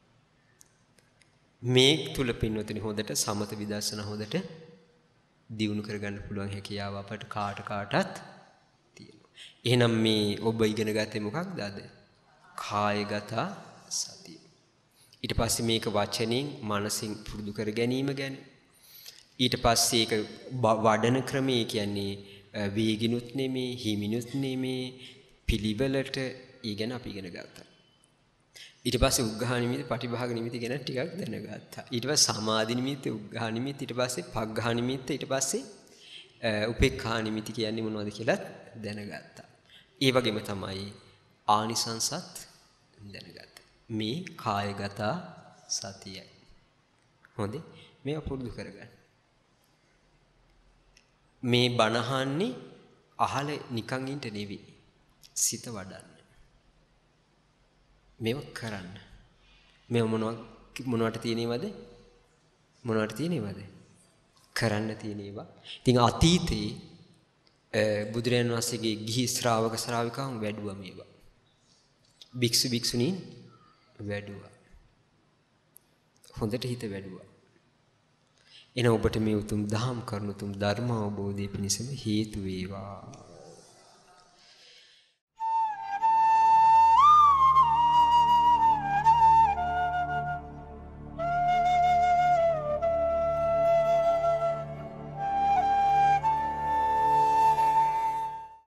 මේ තුල පින්වතුනි හොඳට සමත විදර්ශනා හොඳට දියුණු කරගන්න පුළුවන් හැකියාව අපට කාට කාටත් තියෙනවා. එහෙනම් මේ ඔබ ඉගෙන ගත්තේ මොකක්ද අද? කායගත සතිය. ඊට පස්සේ මේක වචනෙන් මනසින් පුරුදු කර ගැනීම ගැන ඊට පස්සේ ඒක වඩන ක්‍රමයේ කියන්නේ වේගිනුත් නෙමේ හිමිනුත් නෙමේ පිළිවෙලට ඊගෙන අපි ඉගෙන ගත්තා. ඊට පස්සේ උග්ඝා නිමිති පටිභාග නිමිති ගැන ටිකක් දැනගත්තා. ඊට පස්සේ සමාධි නිමිති උග්ඝා නිමිති ඊට පස්සේ පග්ඝා නිමිති ඊට පස්සේ උපේක්ඛා නිමිති කියන්නේ මොනවද කියලා දැනගත්තා. ඒ වගේම තමයි ආනිසංසත් දැනගත්තා. මේ කායගත සතියයි. හොඳේ මේක පුරුදු කරගන්න. මේ බණහන්නේ අහල නිකන් ඉන්න නෙවෙයි. සිත වඩන්න. මේව කරන්න. මේව මොනවද මොනවට තියෙනවද? මොනවට තියෙනවද? කරන්න තියෙනවා. ඉතින් අතීතේ බුදුරජාණන් වහන්සේගේ ගිහි ශ්‍රාවක ශ්‍රාවිකාවන් වැඩුවා මේවා. භික්ෂු භික්ෂුණීන් වැඩුවා. හොඳට හිත වැඩුවා. එන ඔබට මේ උතුම් දහම් කරුණු උතුම් ධර්ම අවබෝධය පිණිසම හේතු වේවා.